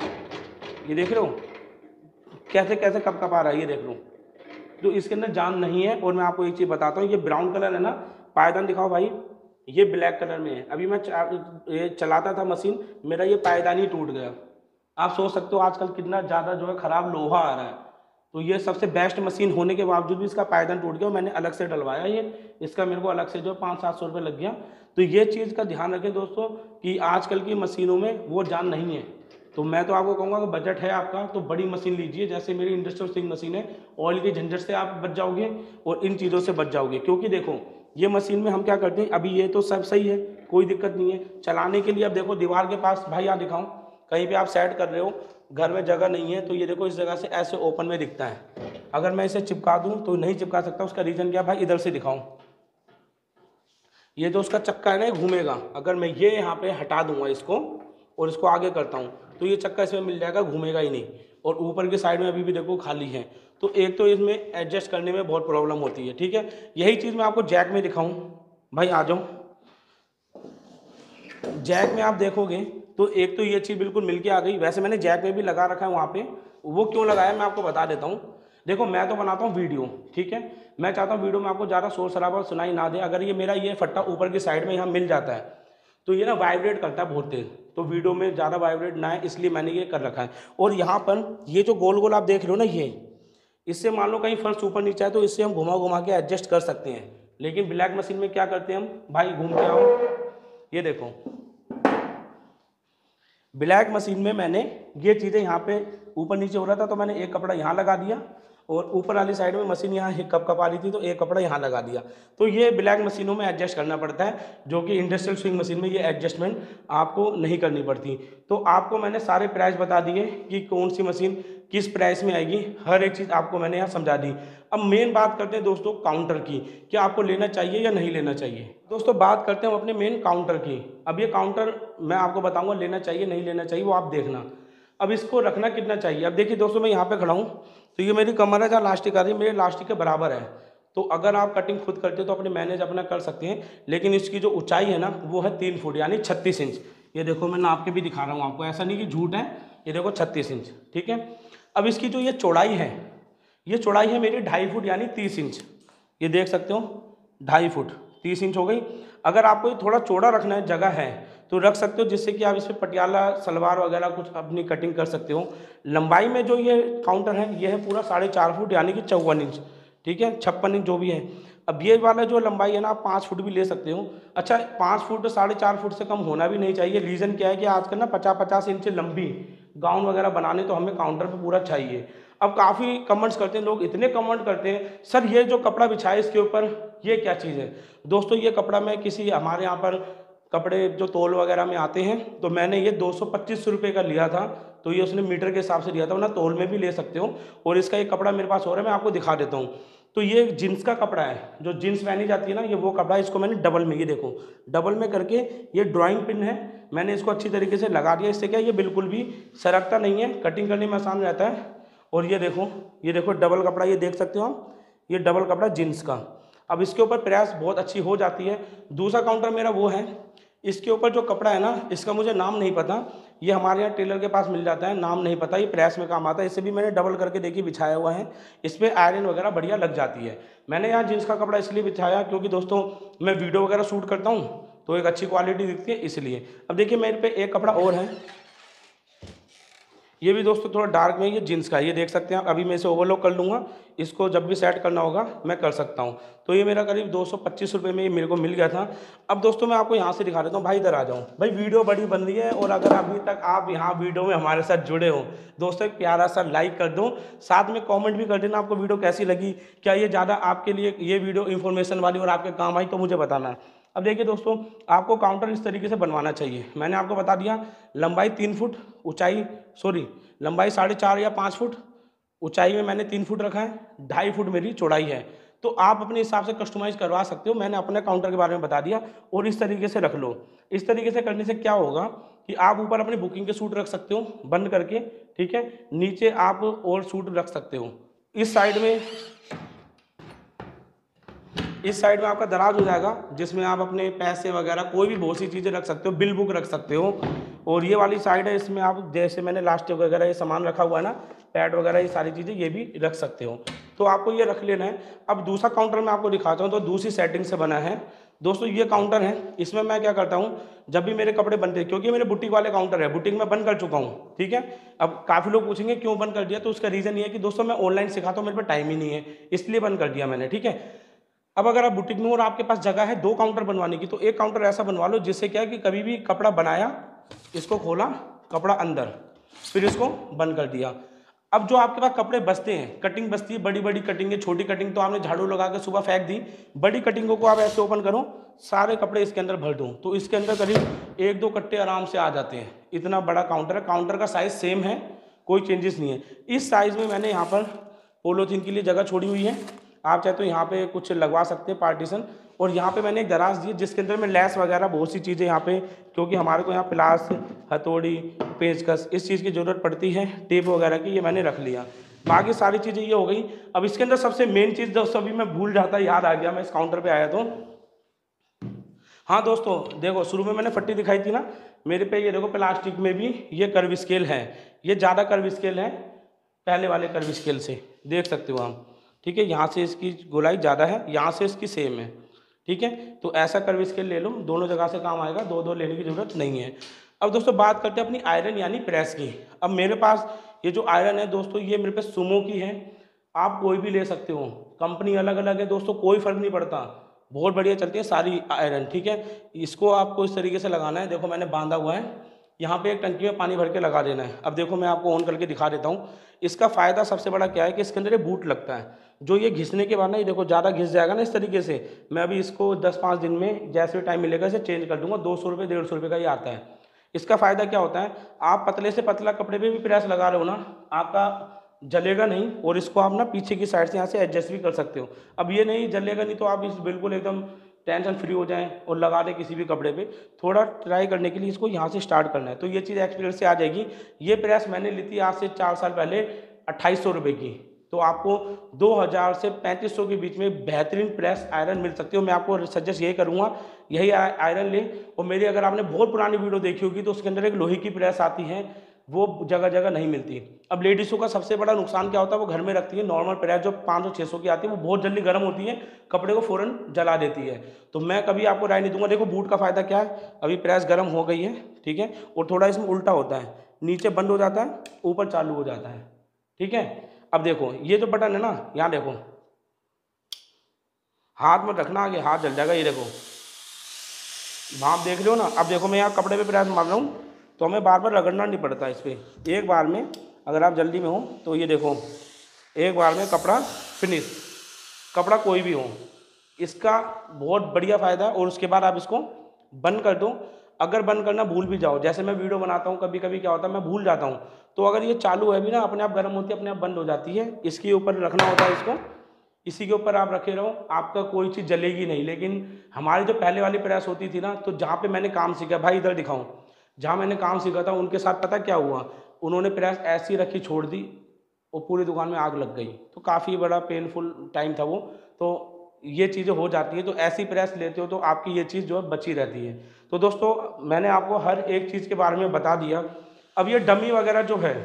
ये देख रहे हो कैसे कैसे कप कप आ रहा है, ये देख लो। तो इसके अंदर जान नहीं है। और मैं आपको एक चीज़ बताता हूँ, ये ब्राउन कलर है ना, पायदान दिखाओ भाई, ये ब्लैक कलर में है। अभी मैं ये चलाता था मशीन, मेरा ये पायदान ही टूट गया। आप सोच सकते हो आजकल कितना ज़्यादा जो है ख़राब लोहा आ रहा है। तो ये सबसे बेस्ट मशीन होने के बावजूद भी इसका पायदान टूट गया। मैंने अलग से डलवाया, ये इसका मेरे को अलग से जो पाँच सात सौ रुपये लग गया। तो ये चीज़ का ध्यान रखें दोस्तों कि आजकल की मशीनों में वो जान नहीं है। तो मैं तो आपको कहूँगा कि बजट है आपका तो बड़ी मशीन लीजिए, जैसे मेरी इंडस्ट्रियल स्विंग मशीन है। ऑयल के झंझट से आप बच जाओगे और इन चीज़ों से बच जाओगे, क्योंकि देखो ये मशीन में हम क्या करते हैं, अभी ये तो सब सही है, कोई दिक्कत नहीं है चलाने के लिए। अब देखो दीवार के पास, भाई यहाँ दिखाऊं, कहीं पे आप सेट कर रहे हो, घर में जगह नहीं है, तो ये देखो इस जगह से ऐसे ओपन में दिखता है। अगर मैं इसे चिपका दूं तो नहीं चिपका सकता, उसका रीज़न क्या है भाई, इधर से दिखाऊं, ये जो उसका चक्का है ना घूमेगा। अगर मैं ये यहाँ पे हटा दूंगा इसको और इसको आगे करता हूँ तो ये चक्का इसमें मिल जाएगा, घूमेगा ही नहीं। और ऊपर की साइड में अभी भी देखो खाली है, तो एक तो इसमें एडजस्ट करने में बहुत प्रॉब्लम होती है, ठीक है। यही चीज़ मैं आपको जैक में दिखाऊं, भाई आ जाओ। जैक में आप देखोगे तो एक तो ये चीज़ बिल्कुल मिलके आ गई। वैसे मैंने जैक में भी लगा रखा है वहाँ पे, वो क्यों लगाया मैं आपको बता देता हूँ। देखो मैं तो बनाता हूँ वीडियो, ठीक है, मैं चाहता हूँ वीडियो में आपको ज़्यादा शोर शराबा सुनाई ना दे। अगर ये मेरा ये फट्टा ऊपर की साइड में यहाँ मिल जाता है तो ये ना वाइब्रेट करता है बहुत तेज, तो वीडियो में ज़्यादा वाइब्रेट ना है, इसलिए मैंने ये कर रखा है। और यहाँ पर ये जो गोल गोल आप देख रहे हो ना, ये इससे मान लो कहीं फर्श ऊपर नीचे है तो इससे हम घुमा घुमा के एडजस्ट कर सकते हैं। लेकिन ब्लैक मशीन में क्या करते हैं हम, भाई घूम के आओ, ये देखो ब्लैक मशीन में मैंने ये चीज़ें यहाँ पे ऊपर नीचे हो रहा था तो मैंने एक कपड़ा यहाँ लगा दिया, और ऊपर वाली साइड में मशीन यहाँ एक कप कप आ रही थी तो एक कपड़ा यहाँ लगा दिया। तो ये ब्लैक मशीनों में एडजस्ट करना पड़ता है, जो कि इंडस्ट्रियल स्विंग मशीन में ये एडजस्टमेंट आपको नहीं करनी पड़ती। तो आपको मैंने सारे प्राइस बता दिए कि कौन सी मशीन किस प्राइस में आएगी, हर एक चीज़ आपको मैंने यहाँ समझा दी। अब मेन बात करते हैं दोस्तों काउंटर की, क्या आपको लेना चाहिए या नहीं लेना चाहिए। दोस्तों बात करते हैं हम अपने मेन काउंटर की। अब ये काउंटर मैं आपको बताऊंगा लेना चाहिए नहीं लेना चाहिए, वो आप देखना। अब इसको रखना कितना चाहिए, अब देखिए दोस्तों मैं यहाँ पे खड़ा हूँ तो ये मेरी कमर है जहाँ लास्टिक आ रही है, मेरे लास्टिक के बराबर है। तो अगर आप कटिंग खुद करते हो तो अपने मैनेज अपना कर सकते हैं, लेकिन इसकी जो ऊंचाई है ना वो है तीन फुट यानी छत्तीस इंच। ये देखो मैं नाप के भी दिखा रहा हूँ आपको, ऐसा नहीं कि झूठ है, ये देखो छत्तीस इंच, ठीक है। अब इसकी जो ये चौड़ाई है, ये चौड़ाई है मेरी ढाई फुट यानी तीस इंच, ये देख सकते हो ढाई फुट तीस इंच हो गई। अगर आपको ये थोड़ा चौड़ा रखना है, जगह है तो रख सकते हो, जिससे कि आप इस पर पटियाला सलवार वगैरह कुछ अपनी कटिंग कर सकते हो। लंबाई में जो ये काउंटर है ये है पूरा साढ़े चार फुट यानी कि चौवन इंच, ठीक है, छप्पन इंच जो भी है। अब ये वाला जो लंबाई है ना आप पाँच फुट भी ले सकते हो। अच्छा पाँच फुट साढ़े चार फुट से कम होना भी नहीं चाहिए। रीज़न क्या है कि आजकल ना पचास पचास इंच लंबी गाउन वगैरह बनाने तो हमें काउंटर पे पूरा चाहिए। अब काफ़ी कमेंट्स करते हैं लोग, इतने कमेंट करते हैं सर ये जो कपड़ा बिछाए इसके ऊपर ये क्या चीज़ है। दोस्तों ये कपड़ा मैं किसी हमारे यहाँ पर कपड़े जो तोल वगैरह में आते हैं तो मैंने ये दो सौ पच्चीस रुपये का लिया था, तो ये उसने मीटर के हिसाब से लिया था, वरना तोल में भी ले सकते हो। और इसका एक कपड़ा मेरे पास हो रहा है, मैं आपको दिखा देता हूँ। तो ये जीन्स का कपड़ा है, जो जीन्स पहनी जाती है ना, ये वो कपड़ा है। इसको मैंने डबल में, ये देखो डबल में करके, ये ड्राइंग पिन है, मैंने इसको अच्छी तरीके से लगा दिया। इससे क्या ये बिल्कुल भी सरकता नहीं है, कटिंग करने में आसान रहता है। और ये देखो ये देखो डबल कपड़ा, ये देख सकते हो आप, ये डबल कपड़ा जीन्स का। अब इसके ऊपर प्रेस बहुत अच्छी हो जाती है। दूसरा काउंटर मेरा वो है, इसके ऊपर जो कपड़ा है ना इसका मुझे नाम नहीं पता, ये हमारे यहाँ टेलर के पास मिल जाता है, नाम नहीं पता, ये प्रेस में काम आता है। इसे भी मैंने डबल करके देखिए बिछाया हुआ है, इस पर आयरन वगैरह बढ़िया लग जाती है। मैंने यहाँ जीन्स का कपड़ा इसलिए बिछाया क्योंकि दोस्तों मैं वीडियो वगैरह शूट करता हूँ तो एक अच्छी क्वालिटी दिखती है इसलिए। अब देखिए मेरे पे एक कपड़ा और है, ये भी दोस्तों थोड़ा डार्क में, ये जीन्स का है, ये देख सकते हैं आप। अभी मैं इसे ओवरलॉक कर लूँगा, इसको जब भी सेट करना होगा मैं कर सकता हूँ। तो ये मेरा करीब दो सौ पच्चीस रुपये में ये मेरे को मिल गया था। अब दोस्तों मैं आपको यहाँ से दिखा देता हूँ, भाई इधर आ जाऊँ। भाई वीडियो बड़ी बन रही है और अगर अभी तक आप यहाँ वीडियो में हमारे साथ जुड़े हो दोस्तों एक प्यारा सा लाइक कर दो, साथ में कॉमेंट भी कर देना आपको वीडियो कैसी लगी, क्या ये ज़्यादा आपके लिए ये वीडियो इन्फॉर्मेशन वाली और आपके काम आई तो मुझे बताना। अब देखिए दोस्तों आपको काउंटर इस तरीके से बनवाना चाहिए। मैंने आपको बता दिया लंबाई तीन फुट, ऊंचाई सॉरी लंबाई साढ़े चार या पाँच फुट, ऊंचाई में मैंने तीन फुट रखा है, ढाई फुट मेरी चौड़ाई है। तो आप अपने हिसाब से कस्टमाइज करवा सकते हो। मैंने अपने काउंटर के बारे में बता दिया और इस तरीके से रख लो। इस तरीके से करने से क्या होगा कि आप ऊपर अपनी बुकिंग के सूट रख सकते हो बंद करके, ठीक है, नीचे आप और सूट रख सकते हो। इस साइड में इस साइड में आपका दराज हो जाएगा जिसमें आप अपने पैसे वगैरह कोई भी बहुत सी चीज़ें रख सकते हो, बिल बुक रख सकते हो। और ये वाली साइड है, इसमें आप जैसे मैंने लास्टिक वगैरह ये सामान रखा हुआ है ना, पैड वगैरह ये सारी चीज़ें ये भी रख सकते हो। तो आपको ये रख लेना है। अब दूसरा काउंटर मैं आपको दिखाता हूँ, तो दूसरी सेटिंग से बना है दोस्तों ये काउंटर है। इसमें मैं क्या करता हूँ, जब भी मेरे कपड़े बनते हैं, क्योंकि मेरे बुटीक वाले काउंटर है, बुटीक में बंद कर चुका हूँ, ठीक है। अब काफ़ी लोग पूछेंगे क्यों बंद कर दिया, तो उसका रीज़न ये है कि दोस्तों मैं ऑनलाइन सिखाता हूँ, मेरे पास टाइम ही नहीं है, इसलिए बंद कर दिया मैंने, ठीक है। अब अगर आप बुटीक में और आपके पास जगह है दो काउंटर बनवाने की, तो एक काउंटर ऐसा बनवा लो जिससे क्या है कि कभी भी कपड़ा बनाया, इसको खोला, कपड़ा अंदर, फिर इसको बंद कर दिया। अब जो आपके पास कपड़े बचते हैं, कटिंग बचती है, बड़ी बड़ी कटिंग है, छोटी कटिंग तो आपने झाड़ू लगा के सुबह फेंक दी, बड़ी कटिंगों को आप ऐसे ओपन करो, सारे कपड़े इसके अंदर भर दूँ तो इसके अंदर करीब एक दो कट्टे आराम से आ जाते हैं। इतना बड़ा काउंटर है, काउंटर का साइज़ सेम है, कोई चेंजेस नहीं है। इस साइज़ में मैंने यहाँ पर पोलोथीन के लिए जगह छोड़ी हुई है, आप चाहे तो यहाँ पे कुछ लगवा सकते हैं पार्टीशन। और यहाँ पे मैंने एक दराज दी जिसके अंदर में लेस वगैरह बहुत सी चीज़ें यहाँ पे, क्योंकि हमारे को यहाँ प्लास, हथौड़ी, पेचकस इस चीज़ की ज़रूरत पड़ती है, टेप वगैरह की, ये मैंने रख लिया। बाकी सारी चीज़ें ये हो गई। अब इसके अंदर सबसे मेन चीज़ दोस्तों अभी मैं भूल जाता, याद आ गया, मैं इस काउंटर पर आया तो हाँ दोस्तों देखो, शुरू में मैंने पट्टी दिखाई थी ना, मेरे पे ये देखो प्लास्टिक में भी ये कर्व स्केल है, ये ज़्यादा कर्व स्केल है पहले वाले कर्व स्केल से, देख सकते हो आप, ठीक है। यहाँ से इसकी गोलाई ज़्यादा है, यहाँ से इसकी सेम है, ठीक है। तो ऐसा कर्व स्केल ले लो, दोनों जगह से काम आएगा, दो दो लेने की ज़रूरत नहीं है। अब दोस्तों बात करते हैं अपनी आयरन यानी प्रेस की। अब मेरे पास ये जो आयरन है दोस्तों, ये मेरे पे सुमो की है, आप कोई भी ले सकते हो, कंपनी अलग अलग है दोस्तों, कोई फ़र्क नहीं पड़ता, बहुत बढ़िया चलती है सारी आयरन, ठीक है। इसको आपको इस तरीके से लगाना है, देखो मैंने बांधा हुआ है, यहाँ पे एक टंकी में पानी भर के लगा देना है। अब देखो मैं आपको ऑन करके दिखा देता हूँ। इसका फ़ायदा सबसे बड़ा क्या है कि इसके अंदर ये बूट लगता है, जो ये घिसने के बाद ना, ये देखो ज़्यादा घिस जाएगा ना इस तरीके से, मैं अभी इसको दस पाँच दिन में जैसे टाइम मिलेगा इसे चेंज कर दूंगा। दो सौ रुपये डेढ़ सौ रुपये का ही आता है। इसका फ़ायदा क्या होता है, आप पतले से पतला कपड़े पर भी प्रेस लगा रहे हो ना, आपका जलेगा नहीं, और इसको आप ना पीछे की साइड से यहाँ से एडजस्ट भी कर सकते हो। अब ये नहीं जलेगा नहीं तो आप इस बिल्कुल एकदम टेंशन फ्री हो जाएं और लगा दें किसी भी कपड़े पे। थोड़ा ट्राई करने के लिए इसको यहाँ से स्टार्ट करना है, तो ये चीज़ एक्सपीरियंस से आ जाएगी। ये प्रेस मैंने ली थी आज से चार साल पहले अट्ठाईस सौ रुपये की, तो आपको दो हज़ार से पैंतीस सौ के बीच में बेहतरीन प्रेस आयरन मिल सकती है। मैं आपको सजेस्ट यही करूँगा, यही आयरन लें। और मेरी अगर आपने बहुत पुरानी वीडियो देखी होगी तो उसके अंदर एक लोहे की प्रेस आती है, वो जगह जगह नहीं मिलती। अब लेडीज़ों का सबसे बड़ा नुकसान क्या होता है, वो घर में रखती है नॉर्मल प्रेस जो पाँच सौ छः सौ की आती है, वो बहुत जल्दी गर्म होती है, कपड़े को फ़ौरन जला देती है। तो मैं कभी आपको राय नहीं दूंगा। देखो बूट का फ़ायदा क्या है, अभी प्रेस गर्म हो गई है, ठीक है, और थोड़ा इसमें उल्टा होता है, नीचे बंद हो जाता है, ऊपर चालू हो जाता है, ठीक है। अब देखो ये जो बटन है ना, यहाँ देखो, हाथ में रखना, आगे हाथ जल जाएगा, ये देखो भाप देख रहे हो ना। अब देखो मैं यहाँ कपड़े पे प्रेस मार रहा हूँ तो हमें बार बार रगड़ना नहीं पड़ता इस पर, एक बार में, अगर आप जल्दी में हो तो ये देखो एक बार में कपड़ा फिनिश, कपड़ा कोई भी हो, इसका बहुत बढ़िया फ़ायदा है। और उसके बाद आप इसको बंद कर दो। अगर बंद करना भूल भी जाओ, जैसे मैं वीडियो बनाता हूँ कभी कभी क्या होता है मैं भूल जाता हूँ, तो अगर ये चालू है भी ना, अपने आप गर्म होती है, अपने आप बंद हो जाती है। इसके ऊपर रखना होता है इसको, इसी के ऊपर आप रखे रहो, आपका कोई चीज़ जलेगी नहीं। लेकिन हमारी जो पहले वाली प्रेस होती थी ना, तो जहाँ पे मैंने काम सीखा, भाई इधर दिखाऊं, जहाँ मैंने काम सीखा था उनके साथ पता क्या हुआ, उन्होंने प्रेस ऐसी रखी छोड़ दी और पूरी दुकान में आग लग गई। तो काफ़ी बड़ा पेनफुल टाइम था वो। तो ये चीज़ें हो जाती है, तो ऐसी प्रेस लेते हो तो आपकी ये चीज़ जो है बची रहती है। तो दोस्तों मैंने आपको हर एक चीज़ के बारे में बता दिया। अब ये डमी वगैरह जो है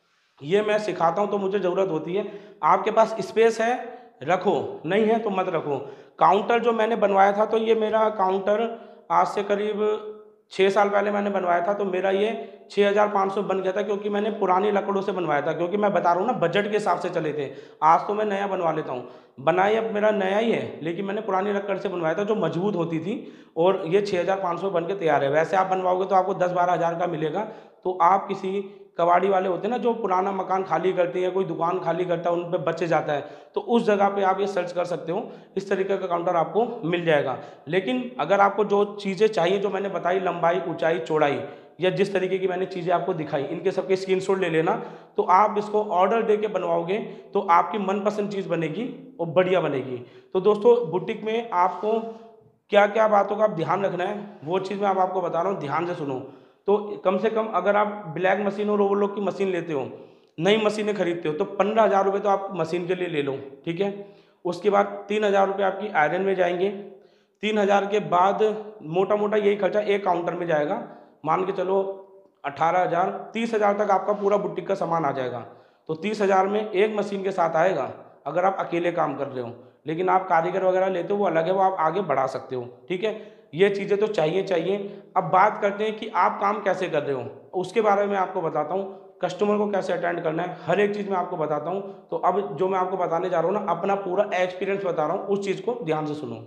ये मैं सिखाता हूँ तो मुझे ज़रूरत होती है, आपके पास स्पेस है रखो, नहीं है तो मत रखो। काउंटर जो मैंने बनवाया था, तो ये मेरा काउंटर आज से करीब छः साल पहले मैंने बनवाया था, तो मेरा ये छः हज़ार पाँच सौ बन गया था, क्योंकि मैंने पुरानी लकड़ों से बनवाया था। क्योंकि मैं बता रहा हूँ ना, बजट के हिसाब से चले थे। आज तो मैं नया बनवा लेता हूँ, बनाई अब मेरा नया ही है, लेकिन मैंने पुरानी लकड़ से बनवाया था जो मजबूत होती थी, और ये छः हज़ार पाँच सौ बन के तैयार है। वैसे आप बनवाओगे तो आपको दस बारह हज़ार का मिलेगा। तो आप किसी कबाड़ी वाले होते हैं ना, जो पुराना मकान खाली करते हैं, कोई दुकान खाली करता है, उन पे बचे जाता है, तो उस जगह पे आप ये सर्च कर सकते हो, इस तरीके का काउंटर आपको मिल जाएगा। लेकिन अगर आपको जो चीज़ें चाहिए जो मैंने बताई, लंबाई, ऊंचाई, चौड़ाई, या जिस तरीके की मैंने चीज़ें आपको दिखाई, इनके सबके स्क्रीनशॉट ले लेना। तो आप इसको ऑर्डर दे के बनवाओगे तो आपकी मनपसंद चीज़ बनेगी और बढ़िया बनेगी। तो दोस्तों बुटीक में आपको क्या क्या बातों का आप ध्यान रखना है, वो चीज़ मैं अब आपको बता रहा हूँ, ध्यान से सुनो। तो कम से कम अगर आप ब्लैक मशीन और ओवरलॉक की मशीन लेते हो, नई मशीनें खरीदते हो, तो पंद्रह हज़ार रुपये तो आप मशीन के लिए ले लो, ठीक है। उसके बाद तीन हज़ार रुपये आपकी आयरन में जाएंगे। तीन हज़ार के बाद मोटा मोटा यही खर्चा एक काउंटर में जाएगा, मान के चलो अठारह हज़ार, तीस हज़ार तक आपका पूरा बुटीक का सामान आ जाएगा। तो तीस हज़ार में एक मशीन के साथ आएगा अगर आप अकेले काम कर रहे हो। लेकिन आप कारीगर वगैरह लेते हो वो अलग है, वो आप आगे बढ़ा सकते हो, ठीक है। ये चीज़ें तो चाहिए चाहिए। अब बात करते हैं कि आप काम कैसे कर रहे हो, उसके बारे में आपको बताता हूँ। कस्टमर को कैसे अटेंड करना है, हर एक चीज़ मैं आपको बताता हूँ। तो अब जो मैं आपको बताने जा रहा हूँ ना, अपना पूरा एक्सपीरियंस बता रहा हूँ, उस चीज़ को ध्यान से सुनो।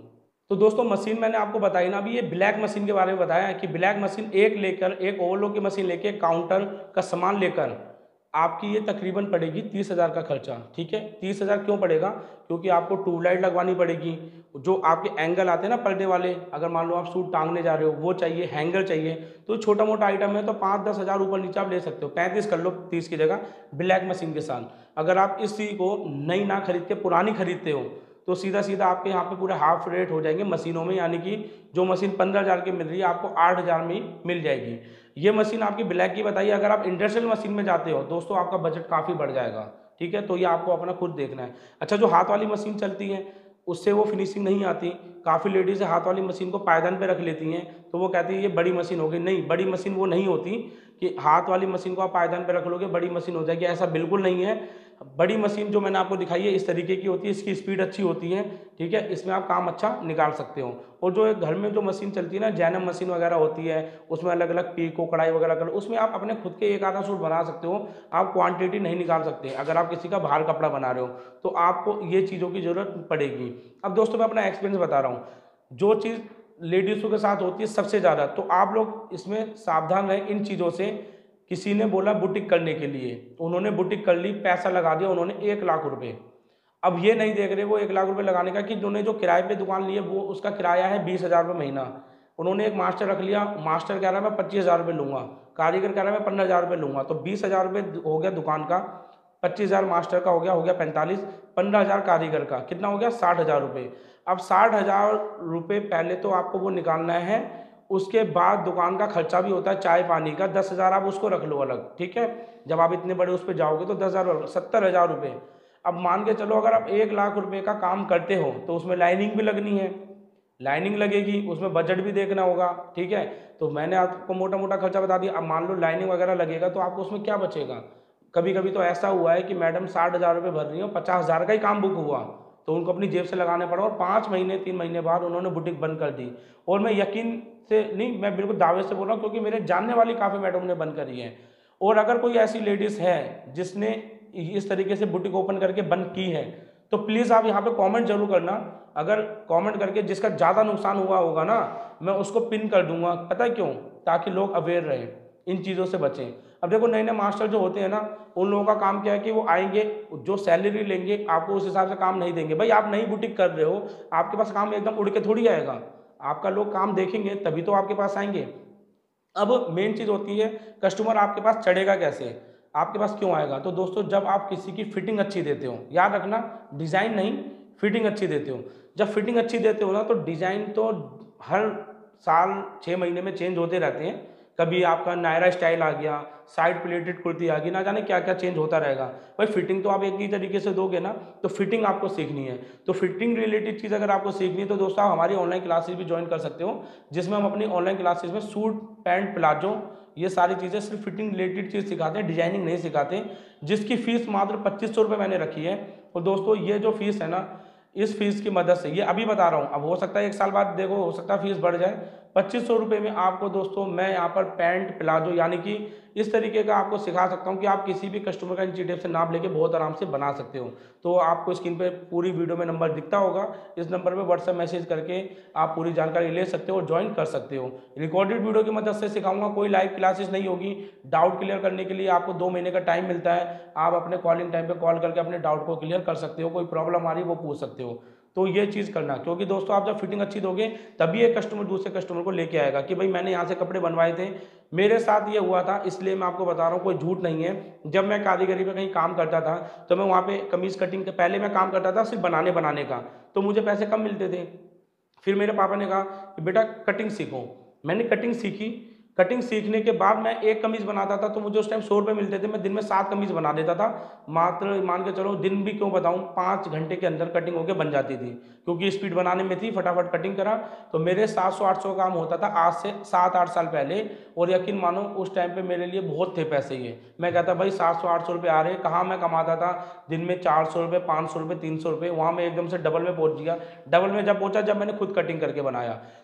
तो दोस्तों मशीन मैंने आपको बताई ना, अभी ये ब्लैक मशीन के बारे में बताया है कि ब्लैक मशीन एक लेकर एक ओवरलॉक की मशीन लेके काउंटर का सामान लेकर आपकी ये तकरीबन पड़ेगी तीस हज़ार का खर्चा। ठीक है, तीस हज़ार क्यों पड़ेगा? क्योंकि आपको ट्यूबलाइट लगवानी पड़ेगी, जो आपके एंगल आते हैं ना पर्दे वाले, अगर मान लो आप सूट टांगने जा रहे हो वो चाहिए, हैंगर चाहिए। तो छोटा मोटा आइटम है तो पाँच दस हज़ार ऊपर नीचे आप ले सकते हो, पैंतीस कर लो तीस की जगह ब्लैक मशीन के साथ। अगर आप इसी को नई ना खरीद के पुरानी खरीदते हो तो सीधा सीधा आपके यहाँ पे पूरे हाफ रेट हो जाएंगे मशीनों में, यानी कि जो मशीन पंद्रह हज़ार की मिल रही है आपको आठ हज़ार में ही मिल जाएगी। ये मशीन आपकी ब्लैक की बताइए। अगर आप इंडस्ट्रियल मशीन में जाते हो दोस्तों आपका बजट काफ़ी बढ़ जाएगा। ठीक है, तो ये आपको अपना खुद देखना है। अच्छा, जो हाथ वाली मशीन चलती है उससे वो फिनिशिंग नहीं आती। काफ़ी लेडीज़ हाथ वाली मशीन को पायदान पे रख लेती हैं, तो वो कहती है ये बड़ी मशीन हो गई। नहीं, बड़ी मशीन वो नहीं होती कि हाथ वाली मशीन को आप पायदान पे रख लोगे बड़ी मशीन हो जाएगी, ऐसा बिल्कुल नहीं है। बड़ी मशीन जो मैंने आपको दिखाई है इस तरीके की होती है, इसकी स्पीड अच्छी होती है। ठीक है, इसमें आप काम अच्छा निकाल सकते हो। और जो एक घर में जो मशीन चलती है ना, जैनम मशीन वगैरह होती है, उसमें अलग अलग पीको कढ़ाई वगैरह कर, उसमें आप अपने खुद के एक आधा सूट बना सकते हो, आप क्वांटिटी नहीं निकाल सकते। अगर आप किसी का बाहर कपड़ा बना रहे हो तो आपको ये चीज़ों की ज़रूरत पड़ेगी। अब दोस्तों मैं अपना एक्सपीरियंस बता रहा हूँ, जो चीज़ लेडीज़ों के साथ होती है सबसे ज़्यादा, तो आप लोग इसमें सावधान रहें इन चीज़ों से। किसी ने बोला बुटीक करने के लिए, उन्होंने बुटीक कर ली, पैसा लगा दिया उन्होंने एक लाख रुपए। अब ये नहीं देख रहे वो एक लाख रुपए लगाने का कि उन्होंने जो किराए पे दुकान ली है वो उसका किराया है बीस हज़ार रुपये महीना। उन्होंने एक मास्टर रख लिया, मास्टर कह रहा है मैं पच्चीस हज़ार रुपये लूँगा, कारीगर कह रहा है मैं पंद्रह हज़ार रुपये लूँगा, तो बीस हज़ार रुपये हो गया दुकान का, पच्चीस हज़ार मास्टर का हो गया, हो गया पैंतालीस, पंद्रह हज़ार कारीगर का, कितना हो गया साठ हज़ार रुपये। अब साठ हज़ार रुपये पहले तो आपको वो निकालना है, उसके बाद दुकान का खर्चा भी होता है चाय पानी का, दस हज़ार आप उसको रख लो अलग। ठीक है, जब आप इतने बड़े उस पर जाओगे तो दस हज़ार सत्तर हज़ार रुपये। अब मान के चलो अगर आप एक लाख रुपए का काम करते हो तो उसमें लाइनिंग भी लगनी है, लाइनिंग लगेगी, उसमें बजट भी देखना होगा। ठीक है, तो मैंने आपको मोटा मोटा खर्चा बता दिया। अब मान लो लाइनिंग वगैरह लगेगा तो आपको उसमें क्या बचेगा? कभी कभी तो ऐसा हुआ है कि मैडम साठ हज़ार रुपये भर रही हो, पचास हज़ार का ही काम बुक हुआ तो उनको अपनी जेब से लगाने पड़ा, और पाँच महीने तीन महीने बाद उन्होंने बुटीक बंद कर दी। और मैं यकीन से नहीं, मैं बिल्कुल दावे से बोल रहा हूँ क्योंकि मेरे जानने वाली काफ़ी मैडम ने बंद करी है। और अगर कोई ऐसी लेडीज़ है जिसने इस तरीके से बुटीक ओपन करके बंद की है तो प्लीज़ आप यहाँ पे कमेंट जरूर करना। अगर कमेंट करके जिसका ज़्यादा नुकसान हुआ होगा ना, मैं उसको पिन कर दूंगा। पता है क्यों? ताकि लोग अवेयर रहें, इन चीज़ों से बचें। अब देखो नए नए मास्टर जो होते हैं ना, उन लोगों का काम क्या है कि वो आएंगे, जो सैलरी लेंगे आपको उस हिसाब से काम नहीं देंगे। भाई आप नई बुटीक कर रहे हो, आपके पास काम एकदम उड़ के थोड़ी आएगा, आपका लोग काम देखेंगे तभी तो आपके पास आएंगे। अब मेन चीज़ होती है कस्टमर आपके पास चढ़ेगा कैसे, आपके पास क्यों आएगा? तो दोस्तों जब आप किसी की फिटिंग अच्छी देते हो, याद रखना डिज़ाइन नहीं, फिटिंग अच्छी देते हो। जब फिटिंग अच्छी देते हो ना तो डिज़ाइन तो हर साल छः महीने में चेंज होते रहते हैं। कभी आपका नायरा स्टाइल आ गया, साइड प्लेटेड कुर्ती आ गई, ना जाने क्या क्या चेंज होता रहेगा। भाई फिटिंग तो आप एक ही तरीके से दोगे ना, तो फिटिंग आपको सीखनी है। तो फिटिंग रिलेटेड चीज़ अगर आपको सीखनी है तो दोस्तों आप हमारी ऑनलाइन क्लासेस भी ज्वाइन कर सकते हो, जिसमें हम अपनी ऑनलाइन क्लासेस में सूट पैंट प्लाजो ये सारी चीज़ें सिर्फ फिटिंग रिलेटेड चीज़ सिखाते हैं, डिजाइनिंग नहीं सिखाते, जिसकी फीस मात्र पच्चीस सौ रुपये मैंने रखी है। और दोस्तों ये जो फीस है ना, इस फीस की मदद से, ये अभी बता रहा हूँ, अब हो सकता है एक साल बाद देखो हो सकता है फीस बढ़ जाए, पच्चीस सौ रुपये में आपको दोस्तों मैं यहाँ पर पैंट प्लाजो यानी कि इस तरीके का आपको सिखा सकता हूँ कि आप किसी भी कस्टमर का इंची टेप से नाप लेके बहुत आराम से बना सकते हो। तो आपको स्क्रीन पे पूरी वीडियो में नंबर दिखता होगा, इस नंबर पे व्हाट्सएप मैसेज करके आप पूरी जानकारी ले सकते हो और ज्वाइन कर सकते हो। रिकॉर्डेड वीडियो की मदद से सिखाऊंगा, कोई लाइव क्लासेस नहीं होगी। डाउट क्लियर करने के लिए आपको दो महीने का टाइम मिलता है, आप अपने कॉलिंग टाइम पे कॉल करके अपने डाउट को क्लियर कर सकते हो, कोई प्रॉब्लम आ रही है वो पूछ सकते हो। तो ये चीज़ करना, क्योंकि दोस्तों आप जब फिटिंग अच्छी दोगे तभी एक कस्टमर दूसरे कस्टमर को लेके आएगा कि भाई मैंने यहाँ से कपड़े बनवाए थे, मेरे साथ ये हुआ था, इसलिए मैं आपको बता रहा हूँ, कोई झूठ नहीं है। जब मैं कारीगरी में कहीं काम करता था तो मैं वहाँ पे कमीज कटिंग के पहले मैं काम करता था सिर्फ बनाने बनाने का, तो मुझे पैसे कम मिलते थे। फिर मेरे पापा ने कहा कि बेटा कटिंग सीखो, मैंने कटिंग सीखी। कटिंग सीखने के बाद मैं एक कमीज बनाता था तो मुझे उस टाइम सौ रुपये मिलते थे, मैं दिन में सात कमीज बना देता था। मात्र मान के चलो दिन भी क्यों बताऊं, पाँच घंटे के अंदर कटिंग होके बन जाती थी, क्योंकि स्पीड बनाने में थी, फटाफट कटिंग करा। तो मेरे सात सौ आठ सौ काम होता था आज से सात आठ साल पहले, और यकीन मानो उस टाइम पे मेरे लिए बहुत थे पैसे ये। मैं कहता भाई सात सौ आठ सौ रुपये आ रहे, कहाँ मैं कमाता था दिन में चार सौ रुपये पाँच सौ रुपये तीन सौ रुपये, वहाँ मैं एकदम से डबल में पहुँच गया। डबल में जब पहुँचा जब मैंने खुद कटिंग करके बनाया।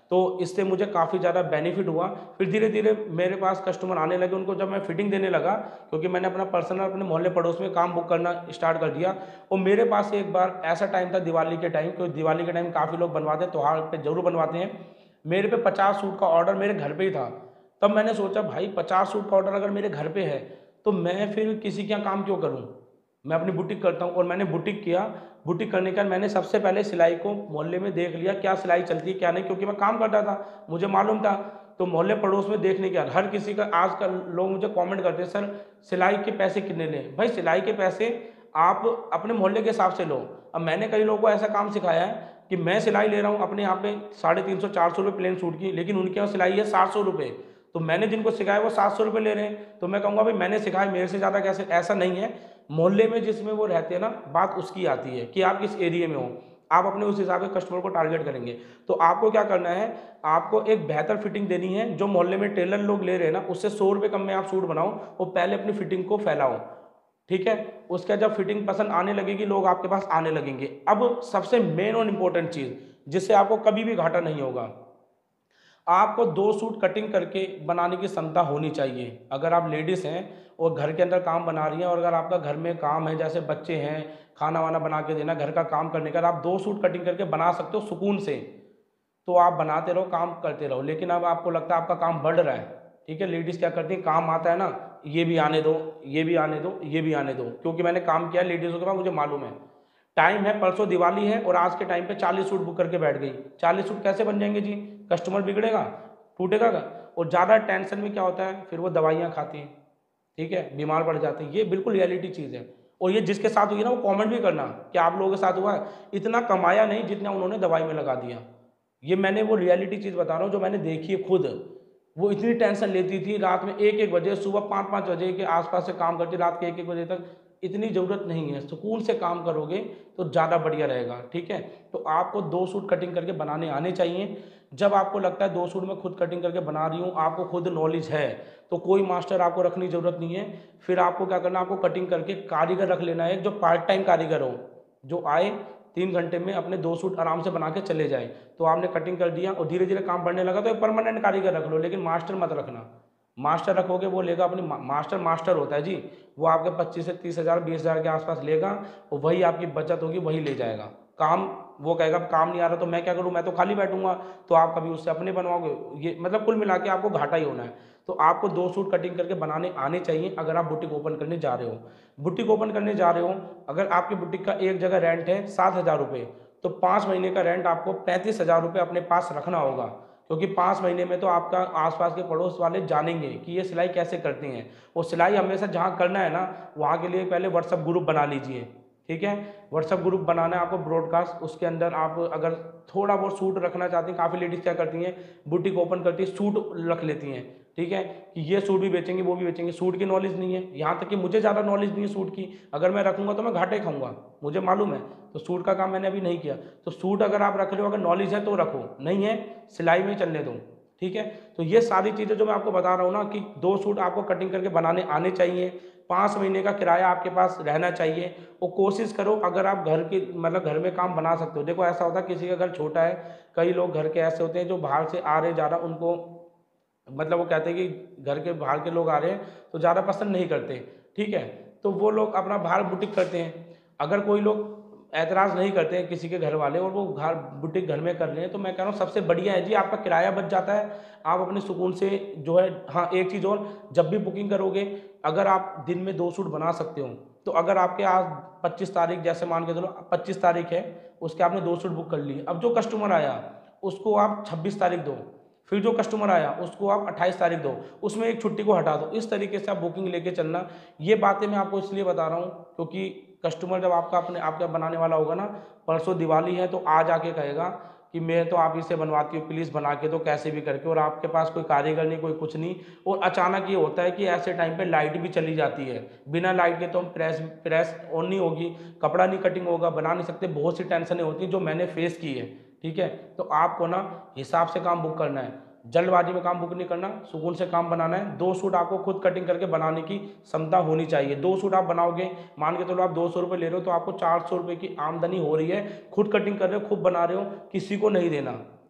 तो इससे मुझे काफ़ी ज़्यादा बेनिफिट हुआ। फिर धीरे धीरे मेरे पास कस्टमर आने लगे, उनको जब मैं फिटिंग देने लगा, क्योंकि मैंने अपना पर्सनल अपने मोहल्ले पड़ोस में काम बुक करना स्टार्ट कर दिया। और मेरे पास एक बार ऐसा टाइम था दिवाली के टाइम, क्योंकि दिवाली के टाइम काफ़ी लोग बनवाते हैं, त्योहार पे जरूर बनवाते हैं। मेरे पे पचास सूट का ऑर्डर मेरे घर पे ही था। तब मैंने सोचा भाई पचास सूट का ऑर्डर अगर मेरे घर पे है तो मैं फिर किसी के यहाँ काम क्यों करूँ, मैं अपनी बुटीक करता हूँ। और मैंने बुटीक किया। बुटीक करने का मैंने सबसे पहले सिलाई को मोहल्ले में देख लिया, क्या सिलाई चलती है क्या नहीं, क्योंकि मैं काम करता था, मुझे मालूम था। तो मोहल्ले पड़ोस में देखने के बाद हर किसी का, आजकल लोग मुझे कमेंट करते हैं सर सिलाई के पैसे कितने लें। भाई सिलाई के पैसे आप अपने मोहल्ले के हिसाब से लो। अब मैंने कई लोगों को ऐसा काम सिखाया है कि मैं सिलाई ले रहा हूँ अपने यहाँ पे साढ़े तीन सौ चार सौ रुपये प्लेन सूट की, लेकिन उनके यहाँ सिलाई है सात सौ रुपये। तो मैंने जिनको सिखाया वो सात सौ रुपये ले रहे हैं, तो मैं कहूँगा भाई मैंने सिखाया मेरे से ज़्यादा कैसे, ऐसा नहीं है। मोहल्ले में जिसमें वो रहते हैं ना, बात उसकी आती है कि आप किस एरिया में हो, आप अपने उस हिसाब से कस्टमर को टारगेट करेंगे। तो आपको क्या करना है, आपको एक बेहतर फिटिंग देनी है। जो मोहल्ले में टेलर लोग ले रहे हैं ना, उससे सौ रुपये कम में आप सूट बनाओ और पहले अपनी फिटिंग को फैलाओ, ठीक है। उसका जब फिटिंग पसंद आने लगेगी, लोग आपके पास आने लगेंगे। अब सबसे मेन और इम्पोर्टेंट चीज़ जिससे आपको कभी भी घाटा नहीं होगा, आपको दो सूट कटिंग करके बनाने की क्षमता होनी चाहिए। अगर आप लेडीज़ हैं और घर के अंदर काम बना रही हैं, और अगर आपका घर में काम है, जैसे बच्चे हैं, खाना वाना बना के देना, घर का काम करने का, आप दो सूट कटिंग करके बना सकते हो सुकून से, तो आप बनाते रहो, काम करते रहो। लेकिन अब आपको लगता है आपका काम बढ़ रहा है, ठीक है। लेडीज़ क्या करती है, काम आता है ना, ये भी आने दो, ये भी आने दो, ये भी आने दो, क्योंकि मैंने काम किया लेडीज़ों के पास, मुझे मालूम है। टाइम है, परसों दिवाली है और आज के टाइम पे चालीस सूट बुक करके बैठ गई। चालीस सूट कैसे बन जाएंगे जी, कस्टमर बिगड़ेगा, टूटेगा का। और ज़्यादा टेंशन में क्या होता है, फिर वो दवाइयाँ खाती हैं, ठीक है, बीमार पड़ जाते हैं। ये बिल्कुल रियलिटी चीज़ है। और ये जिसके साथ हुई ना, वो कमेंट भी करना कि आप लोगों के साथ हुआ है, इतना कमाया नहीं जितना उन्होंने दवाई में लगा दिया। ये मैंने वो रियलिटी चीज़ बता रहा हूँ जो मैंने देखी है खुद। वो इतनी टेंशन लेती थी, रात में एक एक बजे, सुबह पाँच पाँच बजे के आसपास से काम करती, रात के एक एक बजे तक। इतनी ज़रूरत नहीं है, सुकून से काम करोगे तो ज़्यादा बढ़िया रहेगा, ठीक है। तो आपको दो सूट कटिंग करके बनाने आने चाहिए। जब आपको लगता है दो सूट में खुद कटिंग करके बना रही हूँ, आपको खुद नॉलेज है, तो कोई मास्टर आपको रखने की ज़रूरत नहीं है। फिर आपको क्या करना, आपको कटिंग करके कारीगर रख लेना है, जो पार्ट टाइम कारीगर हो, जो आए तीन घंटे में अपने दो सूट आराम से बना के चले जाए। तो आपने कटिंग कर दिया और धीरे धीरे काम बढ़ने लगा तो एक परमानेंट कारीगर रख लो, लेकिन मास्टर मत रखना। मास्टर रखोगे वो लेगा अपनी, मास्टर मास्टर होता है जी, वो आपके पच्चीस से तीस हज़ार बीस हज़ार के आसपास लेगा और वही आपकी बचत होगी, वही ले जाएगा काम। वो कहेगा काम नहीं आ रहा तो मैं क्या करूं, मैं तो खाली बैठूंगा, तो आप कभी उससे अपने बनवाओगे। ये मतलब कुल मिला के आपको घाटा ही होना है। तो आपको दो सूट कटिंग करके बनाने आने चाहिए अगर आप बुटीक ओपन करने जा रहे हो। बुटीक ओपन करने जा रहे हो, अगर आपकी बुटीक का एक जगह रेंट है सात हज़ार रुपये, तो पाँच महीने का रेंट आपको पैंतीस हज़ार रुपये अपने पास रखना होगा, क्योंकि पाँच महीने में तो आपका आसपास के पड़ोस वाले जानेंगे कि ये सिलाई कैसे करते हैं। और सिलाई हमेशा जहाँ करना है ना, वहाँ के लिए पहले व्हाट्सअप ग्रुप बना लीजिए, ठीक है। व्हाट्सअप ग्रुप बनाना है आपको ब्रॉडकास्ट, उसके अंदर आप अगर थोड़ा बहुत सूट रखना चाहती हैं, काफ़ी लेडीज़ क्या करती हैं, बुटीक ओपन करती है सूट रख लेती हैं, ठीक है, कि ये सूट भी बेचेंगे वो भी बेचेंगे। सूट की नॉलेज नहीं है, यहाँ तक कि मुझे ज़्यादा नॉलेज नहीं है सूट की। अगर मैं रखूँगा तो मैं घाटे खाऊंगा, मुझे मालूम है। तो सूट का काम मैंने अभी नहीं किया। तो सूट अगर आप रख रहे हो, अगर नॉलेज है तो रखो, नहीं है सिलाई में चलने दो, ठीक है। तो ये सारी चीज़ें जो मैं आपको बता रहा हूँ ना, कि दो सूट आपको कटिंग करके बनाने आने चाहिए, पाँच महीने का किराया आपके पास रहना चाहिए। और कोशिश करो अगर आप घर की मतलब घर में काम बना सकते हो। देखो ऐसा होता है किसी का घर छोटा है, कई लोग घर के ऐसे होते हैं जो बाहर से आ रहे ज़्यादा, उनको मतलब वो कहते हैं कि घर के बाहर के लोग आ रहे हैं तो ज़्यादा पसंद नहीं करते, ठीक है। तो वो लोग अपना बाहर बुटीक करते हैं। अगर कोई लोग ऐतराज़ नहीं करते हैं किसी के घर वाले और वो घर बुटीक घर में कर रहे हैं, तो मैं कह रहा हूँ सबसे बढ़िया है जी, आपका किराया बच जाता है, आप अपने सुकून से जो है। हाँ एक चीज़ और, जब भी बुकिंग करोगे, अगर आप दिन में दो सूट बना सकते हो, तो अगर आपके आज पच्चीस तारीख जैसे मान के चलो पच्चीस तारीख है, उसके आपने दो सूट बुक कर लिए, अब जो कस्टमर आया उसको आप छब्बीस तारीख दो, फिर जो कस्टमर आया उसको आप अट्ठाईस तारीख दो, उसमें एक छुट्टी को हटा दो। इस तरीके से आप बुकिंग लेके चलना। ये बातें मैं आपको इसलिए बता रहा हूँ क्योंकि कस्टमर जब आपका अपने आपका बनाने वाला होगा ना, परसों दिवाली है तो आज आके कहेगा कि मैं तो आप इसे बनवाती हूँ प्लीज़ बना के दो कैसे भी करके, और आपके पास कोई कारीगर नहीं, कोई कुछ नहीं। और अचानक ये होता है कि ऐसे टाइम पे लाइट भी चली जाती है, बिना लाइट के तो हम प्रेस प्रेस ऑन नहीं होगी, कपड़ा नहीं कटिंग होगा, बना नहीं सकते। बहुत सी टेंशनें होती हैं जो मैंने फेस की है, ठीक है। तो आपको ना हिसाब से काम बुक करना है, जल्दबाजी में काम बुक नहीं करना, सुकून से काम बनाना है। दो सूट आपको खुद कटिंग करके बनाने की क्षमता होनी चाहिए। दो सूट आप बनाओगे, मान के चलो आप दो सौ रुपये ले रहे हो तो आपको चार सौ रुपये की आमदनी हो रही है। खुद कटिंग कर रहे हो, खुद बना रहे हो, किसी को नहीं देना,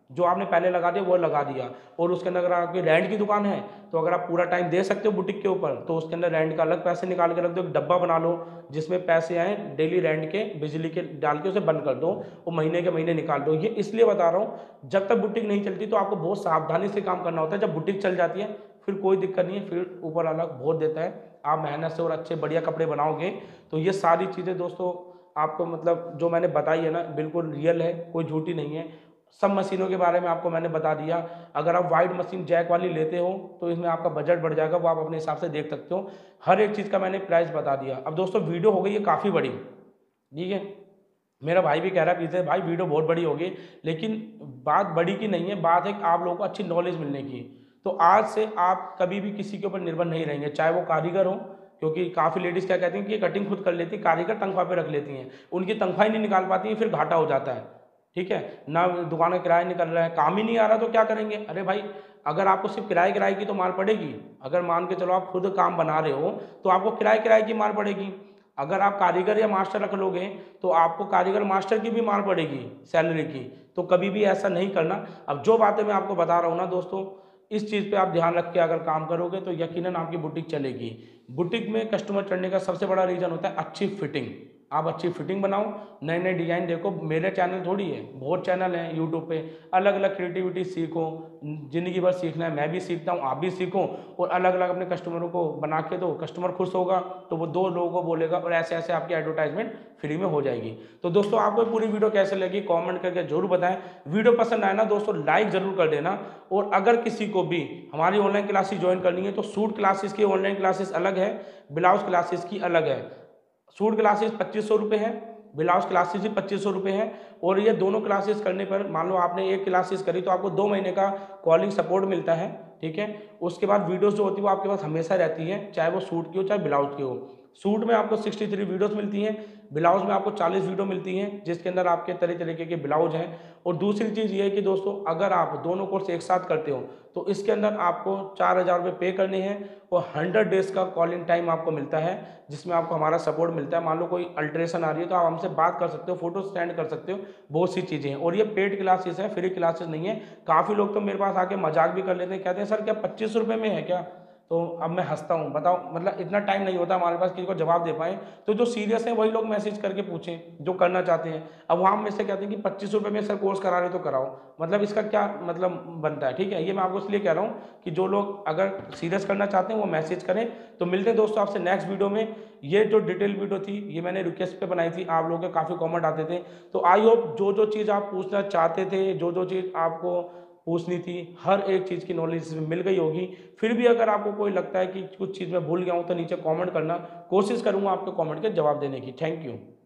जो आपने पहले लगा दिया वो लगा दिया। और उसके अंदर अगर आपकी रेंट की दुकान है तो अगर आप पूरा टाइम दे सकते हो बुटीक के ऊपर तो उसके अंदर रेंट का अलग पैसे निकाल के रख दो, एक डब्बा बना लो जिसमें पैसे आए डेली रेंट के, बिजली के डाल के उसे बंद कर दो और महीने के महीने निकाल दो। ये इसलिए बता रहा हूँ, जब तक बुटीक नहीं चलती तो आपको बहुत सावधानी से काम करना होता है। जब बुटीक चल जाती है फिर कोई दिक्कत नहीं है, फिर ऊपर अलग बहुत देता है, आप मेहनत से और अच्छे बढ़िया कपड़े बनाओगे तो ये सारी चीज़ें दोस्तों आपको मतलब जो मैंने बताई है ना बिल्कुल रियल है, कोई झूठी नहीं है। सब मशीनों के बारे में आपको मैंने बता दिया। अगर आप वाइड मशीन जैक वाली लेते हो तो इसमें आपका बजट बढ़ जाएगा, वो आप अपने हिसाब से देख सकते हो। हर एक चीज़ का मैंने प्राइस बता दिया। अब दोस्तों वीडियो हो गई है काफ़ी बड़ी, ठीक है, मेरा भाई भी कह रहा है पीछे भाई वीडियो बहुत बड़ी होगी, लेकिन बात बड़ी की नहीं है, बात है कि आप लोगों को अच्छी नॉलेज मिलने की। तो आज से आप कभी भी किसी के ऊपर निर्भर नहीं रहेंगे, चाहे वो कारीगर हो, क्योंकि काफ़ी लेडीज़ क्या कहती हैं कि ये कटिंग खुद कर लेती है, कारीगर तनख्वाह पे रख लेती हैं, उनकी तनख्वाह ही नहीं निकाल पाती है, फिर घाटा हो जाता है। ठीक है ना, दुकान का किराया निकल रहा है, काम ही नहीं आ रहा तो क्या करेंगे। अरे भाई अगर आपको सिर्फ किराए किराए की तो मार पड़ेगी, अगर मान के चलो आप खुद काम बना रहे हो तो आपको किराए किराए की मार पड़ेगी। अगर आप कारीगर या मास्टर रख लोगे तो आपको कारीगर मास्टर की भी मार पड़ेगी सैलरी की। तो कभी भी ऐसा नहीं करना। अब जो बातें मैं आपको बता रहा हूँ ना दोस्तों, इस चीज़ पे आप ध्यान रख के अगर काम करोगे तो यकीनन आपकी बुटीक चलेगी। बुटीक में कस्टमर चढ़ने का सबसे बड़ा रीज़न होता है अच्छी फिटिंग। आप अच्छी फिटिंग बनाओ, नए नए डिज़ाइन देखो। मेरे चैनल थोड़ी है, बहुत चैनल हैं यूट्यूब पे, अलग अलग क्रिएटिविटी सीखो, ज़िंदगी भर सीखना है, मैं भी सीखता हूँ, आप भी सीखो और अलग अलग अपने कस्टमरों को बना के दो। कस्टमर खुश होगा तो वो दो लोगों को बोलेगा और ऐसे ऐसे आपकी एडवर्टाइजमेंट फ्री में हो जाएगी। तो दोस्तों आपको पूरी वीडियो कैसे लगी कमेंट करके जरूर बताएं। वीडियो पसंद आए ना दोस्तों लाइक जरूर कर देना। और अगर किसी को भी हमारी ऑनलाइन क्लासेस ज्वाइन करनी है तो सूट क्लासेस की ऑनलाइन क्लासेस अलग है, ब्लाउज क्लासेस की अलग है। सूट क्लासेस पच्चीस सौ रुपये है, ब्लाउज क्लासेस भी पच्चीस सौ रुपये है। और ये दोनों क्लासेस करने पर मान लो आपने एक क्लासेस करी तो आपको दो महीने का कॉलिंग सपोर्ट मिलता है, ठीक है। उसके बाद वीडियोस जो होती है वो आपके पास हमेशा रहती है, चाहे वो सूट की हो चाहे ब्लाउज की हो। सूट में आपको तिरसठ वीडियोस मिलती हैं, ब्लाउज में आपको चालीस वीडियो मिलती हैं जिसके अंदर आपके तरह तरीके के ब्लाउज हैं। और दूसरी चीज़ ये है कि दोस्तों अगर आप दोनों कोर्स एक साथ करते हो तो इसके अंदर आपको चार हज़ार रुपये पे करने हैं और हंड्रेड डेज का कॉलिंग टाइम आपको मिलता है जिसमें आपको हमारा सपोर्ट मिलता है। मान लो कोई अल्ट्रेशन आ रही है तो आप हमसे बात कर सकते हो, फोटो सेंड कर सकते हो, बहुत सी चीज़ें हैं। और ये पेड क्लासेस है, फ्री क्लासेस नहीं है। काफ़ी लोग तो मेरे पास आके मजाक भी कर लेते हैं, कहते हैं सर क्या पच्चीस रुपये में है क्या। तो अब मैं हंसता हूँ, बताओ मतलब इतना टाइम नहीं होता हमारे पास किसी को जवाब दे पाए। तो जो सीरियस है वही लोग मैसेज करके पूछें जो करना चाहते हैं। अब वहाँ में से कहते हैं कि पच्चीस रुपये में सर कोर्स करा रहे तो कराओ, मतलब इसका क्या मतलब बनता है। ठीक है, ये मैं आपको इसलिए कह रहा हूँ कि जो लोग अगर सीरियस करना चाहते हैं वो मैसेज करें। तो मिलते हैं दोस्तों आपसे नेक्स्ट वीडियो में। ये जो डिटेल वीडियो थी ये मैंने रिक्वेस्ट पे बनाई थी, आप लोगों के काफ़ी कमेंट आते थे। तो आई होप जो जो चीज़ आप पूछना चाहते थे, जो जो चीज़ आपको पूछनी थी, हर एक चीज़ की नॉलेज इसमें मिल गई होगी। फिर भी अगर आपको कोई लगता है कि कुछ चीज़ मैं भूल गया हूँ तो नीचे कमेंट करना, कोशिश करूँगा आपके कमेंट के जवाब देने की। Thank you.